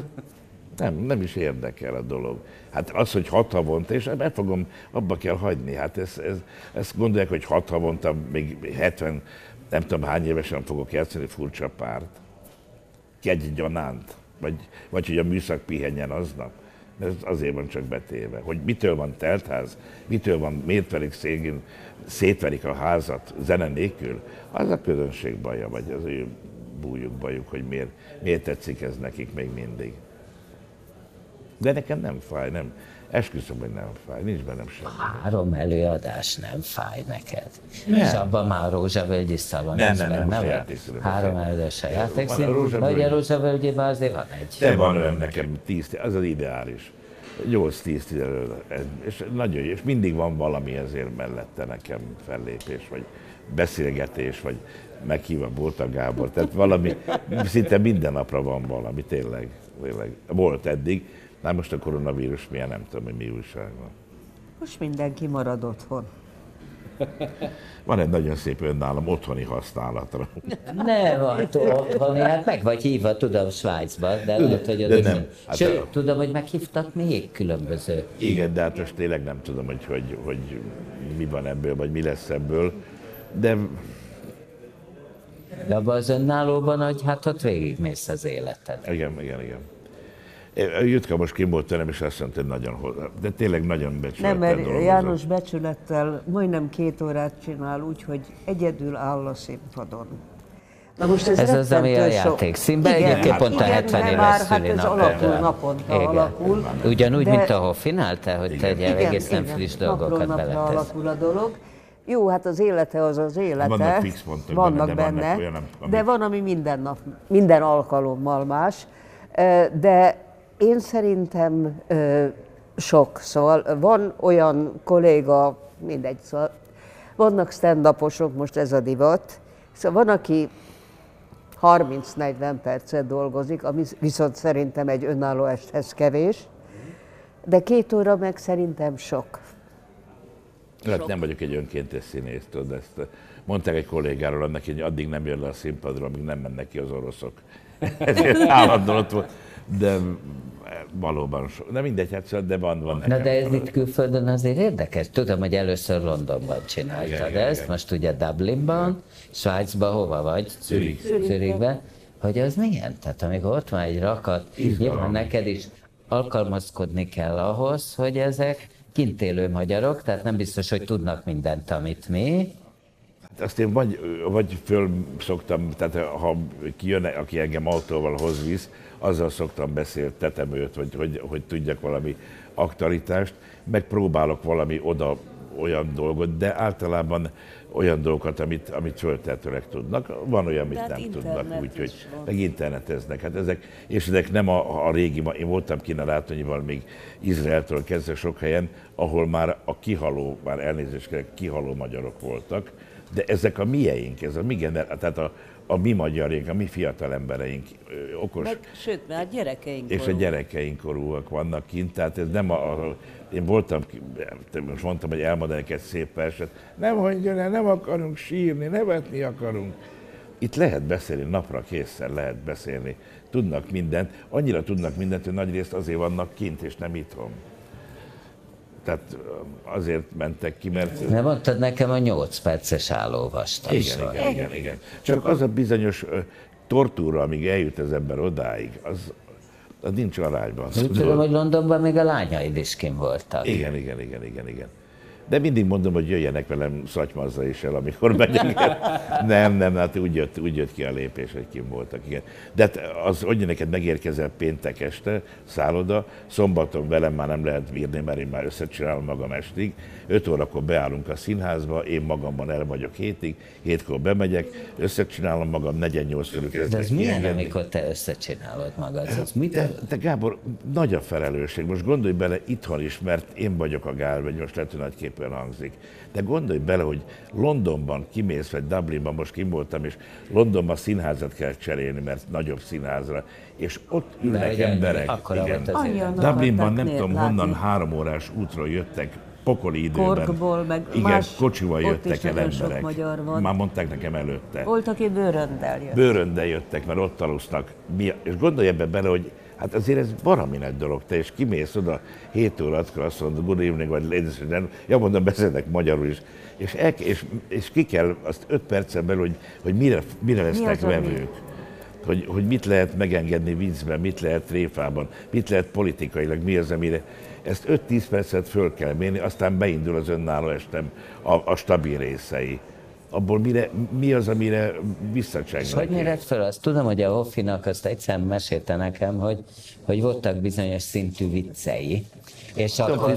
[SPEAKER 4] Nem is érdekel a dolog. Hát az, hogy 6 havonta, és abba kell hagyni. Hát ezt gondolják, hogy 6 havonta, még 70, nem tudom hány évesen fogok játszani Furcsa párt. kegygyanánt, vagy hogy a műszak pihenjen aznap. Ez azért van csak betéve, hogy mitől van teltház, miért verik szétverik a házat zene nélkül, az a közönség baja, vagy az ő bújjuk bajuk, hogy miért tetszik ez nekik még mindig. De nekem nem fáj, nem. Esküszöm, hogy nem fáj, nincs bennem semmi.
[SPEAKER 2] 3 előadás nem fáj neked. Nem. És abban már Rózsavölgyi Szalon.
[SPEAKER 4] Nem,
[SPEAKER 2] 3 előadás a játékszín. Vagy a Rózsavölgyében azért van egy.
[SPEAKER 4] De van olyan nekem 10, az az ideális. 8-10 előadás. És nagyon jó, és mindig van valami ezért mellette nekem fellépés, vagy beszélgetés, vagy meghív a Bóta Gábor. Tehát valami, szinte minden napra van valami, tényleg. Volt eddig. Na most a koronavírus milyen, nem tudom, hogy mi újság van.
[SPEAKER 3] Most mindenki marad otthon.
[SPEAKER 4] Van egy nagyon szép önállom otthoni használatra.
[SPEAKER 2] Nem, otthoni, hát meg vagy hívva, tudom, Svájcba, de lehet, hogy oda nem. Sőt, tudom, hogy meghívtak még különböző.
[SPEAKER 4] Igen, de hát most tényleg nem tudom, hogy mi van ebből, vagy mi lesz ebből, de
[SPEAKER 2] abban az önállóban, hogy hát ott végigmész az életed.
[SPEAKER 4] Igen. Jutka most kim volt tőlem, és azt mondta, hogy nagyon de tényleg nagyon becsülettel
[SPEAKER 3] Nem, mert
[SPEAKER 4] dolgozott.
[SPEAKER 3] János becsülettel majdnem 2 órát csinál, úgyhogy egyedül áll a színpadon. Na most
[SPEAKER 2] ez az, ami a játékszínben, egyébként pont a 70 éves
[SPEAKER 3] szülinapja. Naponta alakul.
[SPEAKER 2] Ugyanúgy, mint a Hoffinál, hogy te egészen friss dolgokat beletesz.
[SPEAKER 3] Alakul a dolog. Jó, hát az élete az az élete.
[SPEAKER 4] Vannak fix pontok
[SPEAKER 3] vannak benne, de van, ami minden nap, minden alkalommal más. De én szerintem sok, szóval van olyan kolléga, mindegy, szóval vannak stand-uposok, most ez a divat, szóval van, aki 30-40 percet dolgozik, ami viszont szerintem egy önálló esthez kevés, de 2 óra meg szerintem sok.
[SPEAKER 4] Hát nem vagyok egy önkéntes színész, tudod, ezt mondták egy kollégáról, annak, hogy addig nem jön le a színpadra, amíg nem mennek ki az oroszok. Ezért állandóan ott volt. De valóban sok. De mindegy, hát, de van nekem.
[SPEAKER 2] Na de ez itt külföldön azért érdekes. Tudom, hogy először Londonban csináltad ezt, igen. Most ugye Dublinban, Svájcban hova vagy? Zürichben. Hogy az milyen? Tehát amikor ott van egy rakat, nyilván neked is alkalmazkodni kell ahhoz, hogy ezek kint élő magyarok, tehát nem biztos, hogy tudnak mindent, amit mi.
[SPEAKER 4] Azt én vagy föl szoktam, tehát ha kijön, aki engem autóval hozvisz, azzal szoktam beszéltetem őt, hogy tudjak valami aktualitást, megpróbálok valami olyan dolgot, de általában olyan dolgokat, amit föltehetőleg tudnak. Van olyan, amit nem tudnak, úgyhogy meg interneteznek. Hát ezek nem a régi, én voltam kint a látonyival még Izraeltől kezdve sok helyen, ahol már már elnézést kérek, kihaló magyarok voltak, de ezek a mieink, tehát a mi magyarjaink, a mi fiatal embereink okos.
[SPEAKER 3] Sőt, már a gyerekeink
[SPEAKER 4] és a gyerekeink korúak vannak kint, tehát ez nem én voltam, most mondtam, hogy elmondanék egy szép verset, nem akarunk sírni, nevetni akarunk. Itt lehet beszélni, napra kétszer lehet beszélni. Tudnak mindent, annyira tudnak mindent, hogy nagyrészt azért vannak kint, és nem itthon. Tehát azért mentek ki, mert...
[SPEAKER 2] Nem mondtad nekem a 8 perces állóvastag.
[SPEAKER 4] Igen. Csak az a bizonyos tortúra, amíg eljut az ember odáig, az nincs arányban.
[SPEAKER 2] Tudom, hogy Londonban még a lányaid is kim voltak.
[SPEAKER 4] Igen. De mindig mondom, hogy jöjjenek velem Szatymazra is el, amikor megyek. Nem, hát úgy jött ki a lépés, hogy kim voltak, igen. De hát hogy neked megérkezel péntek este, szálloda, szombaton velem már nem lehet bírni, mert én már összecsinálom magam estig. 5 órakor beállunk a színházba, én magamban el vagyok 7-ig, 7-kor bemegyek, összecsinálom magam, 4-8 körül kezdek.
[SPEAKER 2] De ez milyen, amikor te összecsinálod magad?
[SPEAKER 4] De Gábor, nagy a felelősség. Most gondolj bele itthon is, mert én vagyok a Gál, vagy most lehet, hogy nagyképpen hangzik. De gondolj bele, hogy Londonban kimész, vagy Dublinban most kim voltam, és Londonban színházat kell cserélni, mert nagyobb színházra, és ott ülnek emberek. Igen. Dublinban nem tudom honnan 3 órás útról jöttek, pokoli időben.
[SPEAKER 3] Korkból, meg
[SPEAKER 4] igen, kocsival jöttek el emberek. Már mondták nekem előtte.
[SPEAKER 3] Volt, aki bőröndel jött.
[SPEAKER 4] Bőröndel jöttek, mert ott alusznak. És gondolj ebbe bele, hogy hát azért ez baromi nagy dolog. Te és kimész oda 7 órakor, azt mondod, good evening, vagy ladies and gentlemen, ja mondom, beszélnek magyarul is. És ki kell azt 5 percen belül, hogy mire lesznek vevők. hogy mit lehet megengedni viccben, mit lehet tréfában, mit lehet politikailag, mi az, amire ezt 5-10 percet föl kell mérni, aztán beindul az önálló estem, a stabil részei. Abból mi az, amire visszacsengnek?
[SPEAKER 2] És hogy méred föl? Azt tudom, hogy a Hoffinak azt egyszer mesélte nekem, hogy voltak bizonyos szintű viccei. És akkor,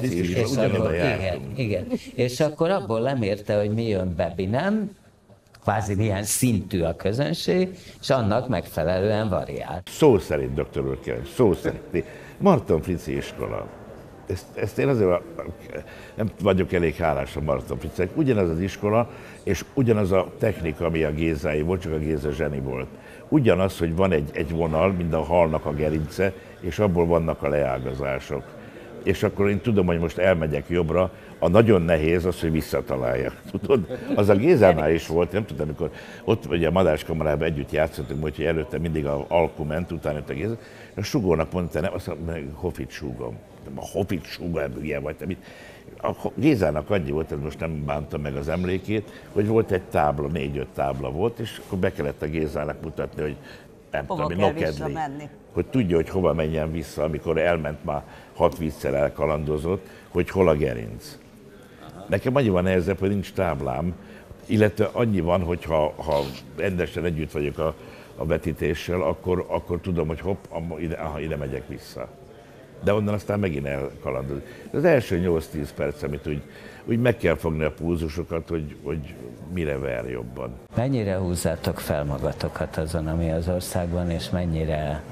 [SPEAKER 2] igen. És akkor abból lemérte, hogy mi jön Bebinem, kvázi milyen szintű a közönség, és annak megfelelően variál.
[SPEAKER 4] Szó szerint, doktor úr, kérem, szó szerint. Marton Frici iskola. Ezt én azért nem vagyok elég hálás a Marton Fricinek. Ugyanaz az iskola, és ugyanaz a technika, ami a Gézáé volt, csak a Géza zseni volt. Ugyanaz, hogy van egy vonal, mint a halnak a gerince, és abból vannak a leágazások. És akkor én tudom, hogy most elmegyek jobbra, a nagyon nehéz az, hogy visszataláljak. Tudod, az a Gézánál is volt, nem tudom, amikor ott ugye a Madárskamarában együtt játszottunk, hogy előtte mindig a alku ment, utána jött a Géza, a sugónak mondta, nem, azt mondta, Hofit súgom. A Hofit súgom, ilyen vagy, te mit? A Gézának annyi volt, ez most nem bántam meg az emlékét, hogy volt egy tábla, 4-5 tábla volt, és akkor be kellett a Gézának mutatni, hogy nem
[SPEAKER 3] hova
[SPEAKER 4] tudom,
[SPEAKER 3] kell
[SPEAKER 4] nokedli,
[SPEAKER 3] visszamenni.
[SPEAKER 4] hogy tudja, hogy hova menjen vissza, amikor elment már 6 viccel elkalandozott, hogy hol a gerinc. Nekem annyi van nehezebb, hogy nincs táblám, illetve annyi van, hogy ha rendesen együtt vagyok a vetítéssel, akkor tudom, hogy hopp, ide megyek vissza. De onnan aztán megint elkalandozik. Az első 8-10 perc, amit úgy meg kell fogni a pulzusokat, hogy mire ver jobban.
[SPEAKER 2] Mennyire húzzátok fel magatokat azon, ami az országban, és mennyire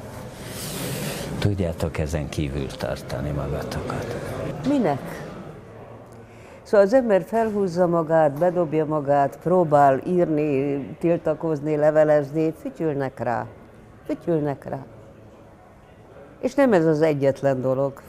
[SPEAKER 2] tudjátok ezen kívül tartani magatokat?
[SPEAKER 3] Minek? Szóval az ember felhúzza magát, bedobja magát, próbál írni, tiltakozni, levelezni, fütyülnek rá. Fütyülnek rá. És nem ez az egyetlen dolog.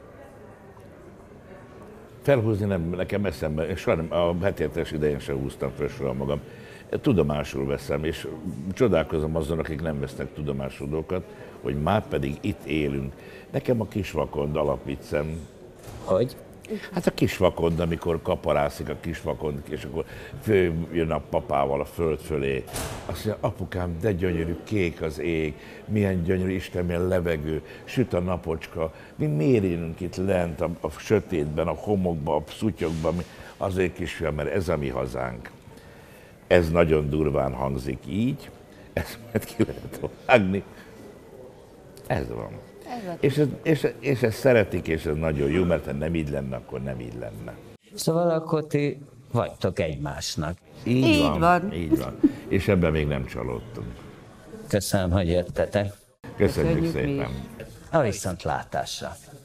[SPEAKER 4] Felhúzni nem, nekem eszembe, és soha nem, a hetértes idején sem húztam fel soha magam. Tudomásul veszem, és csodálkozom azon, akik nem vesznek tudomásul dolgokat, hogy már pedig itt élünk. Nekem a Kisvakond alapviccem.
[SPEAKER 2] Hogy?
[SPEAKER 4] Hát a Kisvakond, amikor kaparászik a Kisvakond, és akkor jön a papával a föld fölé. Azt mondja, apukám, de gyönyörű, kék az ég, milyen gyönyörű, Isten, milyen levegő, süt a napocska. Mi miért élünk itt lent a sötétben, a homokban, a szutyokban? Azért kisfiam, mert ez a mi hazánk. Ez nagyon durván hangzik így, ezt majd ki lehet vágni. Ez van. És ezt szeretik, és ez nagyon jó, mert ha nem így lenne, akkor nem így lenne.
[SPEAKER 2] Szóval akkor ti vagytok egymásnak.
[SPEAKER 3] Így van.
[SPEAKER 4] Így van. És ebben még nem csalódtunk.
[SPEAKER 2] Köszönöm, hogy jöttetek.
[SPEAKER 4] Köszönjük
[SPEAKER 3] Köszönjük mi
[SPEAKER 4] szépen.
[SPEAKER 3] is.
[SPEAKER 2] A viszontlátásra.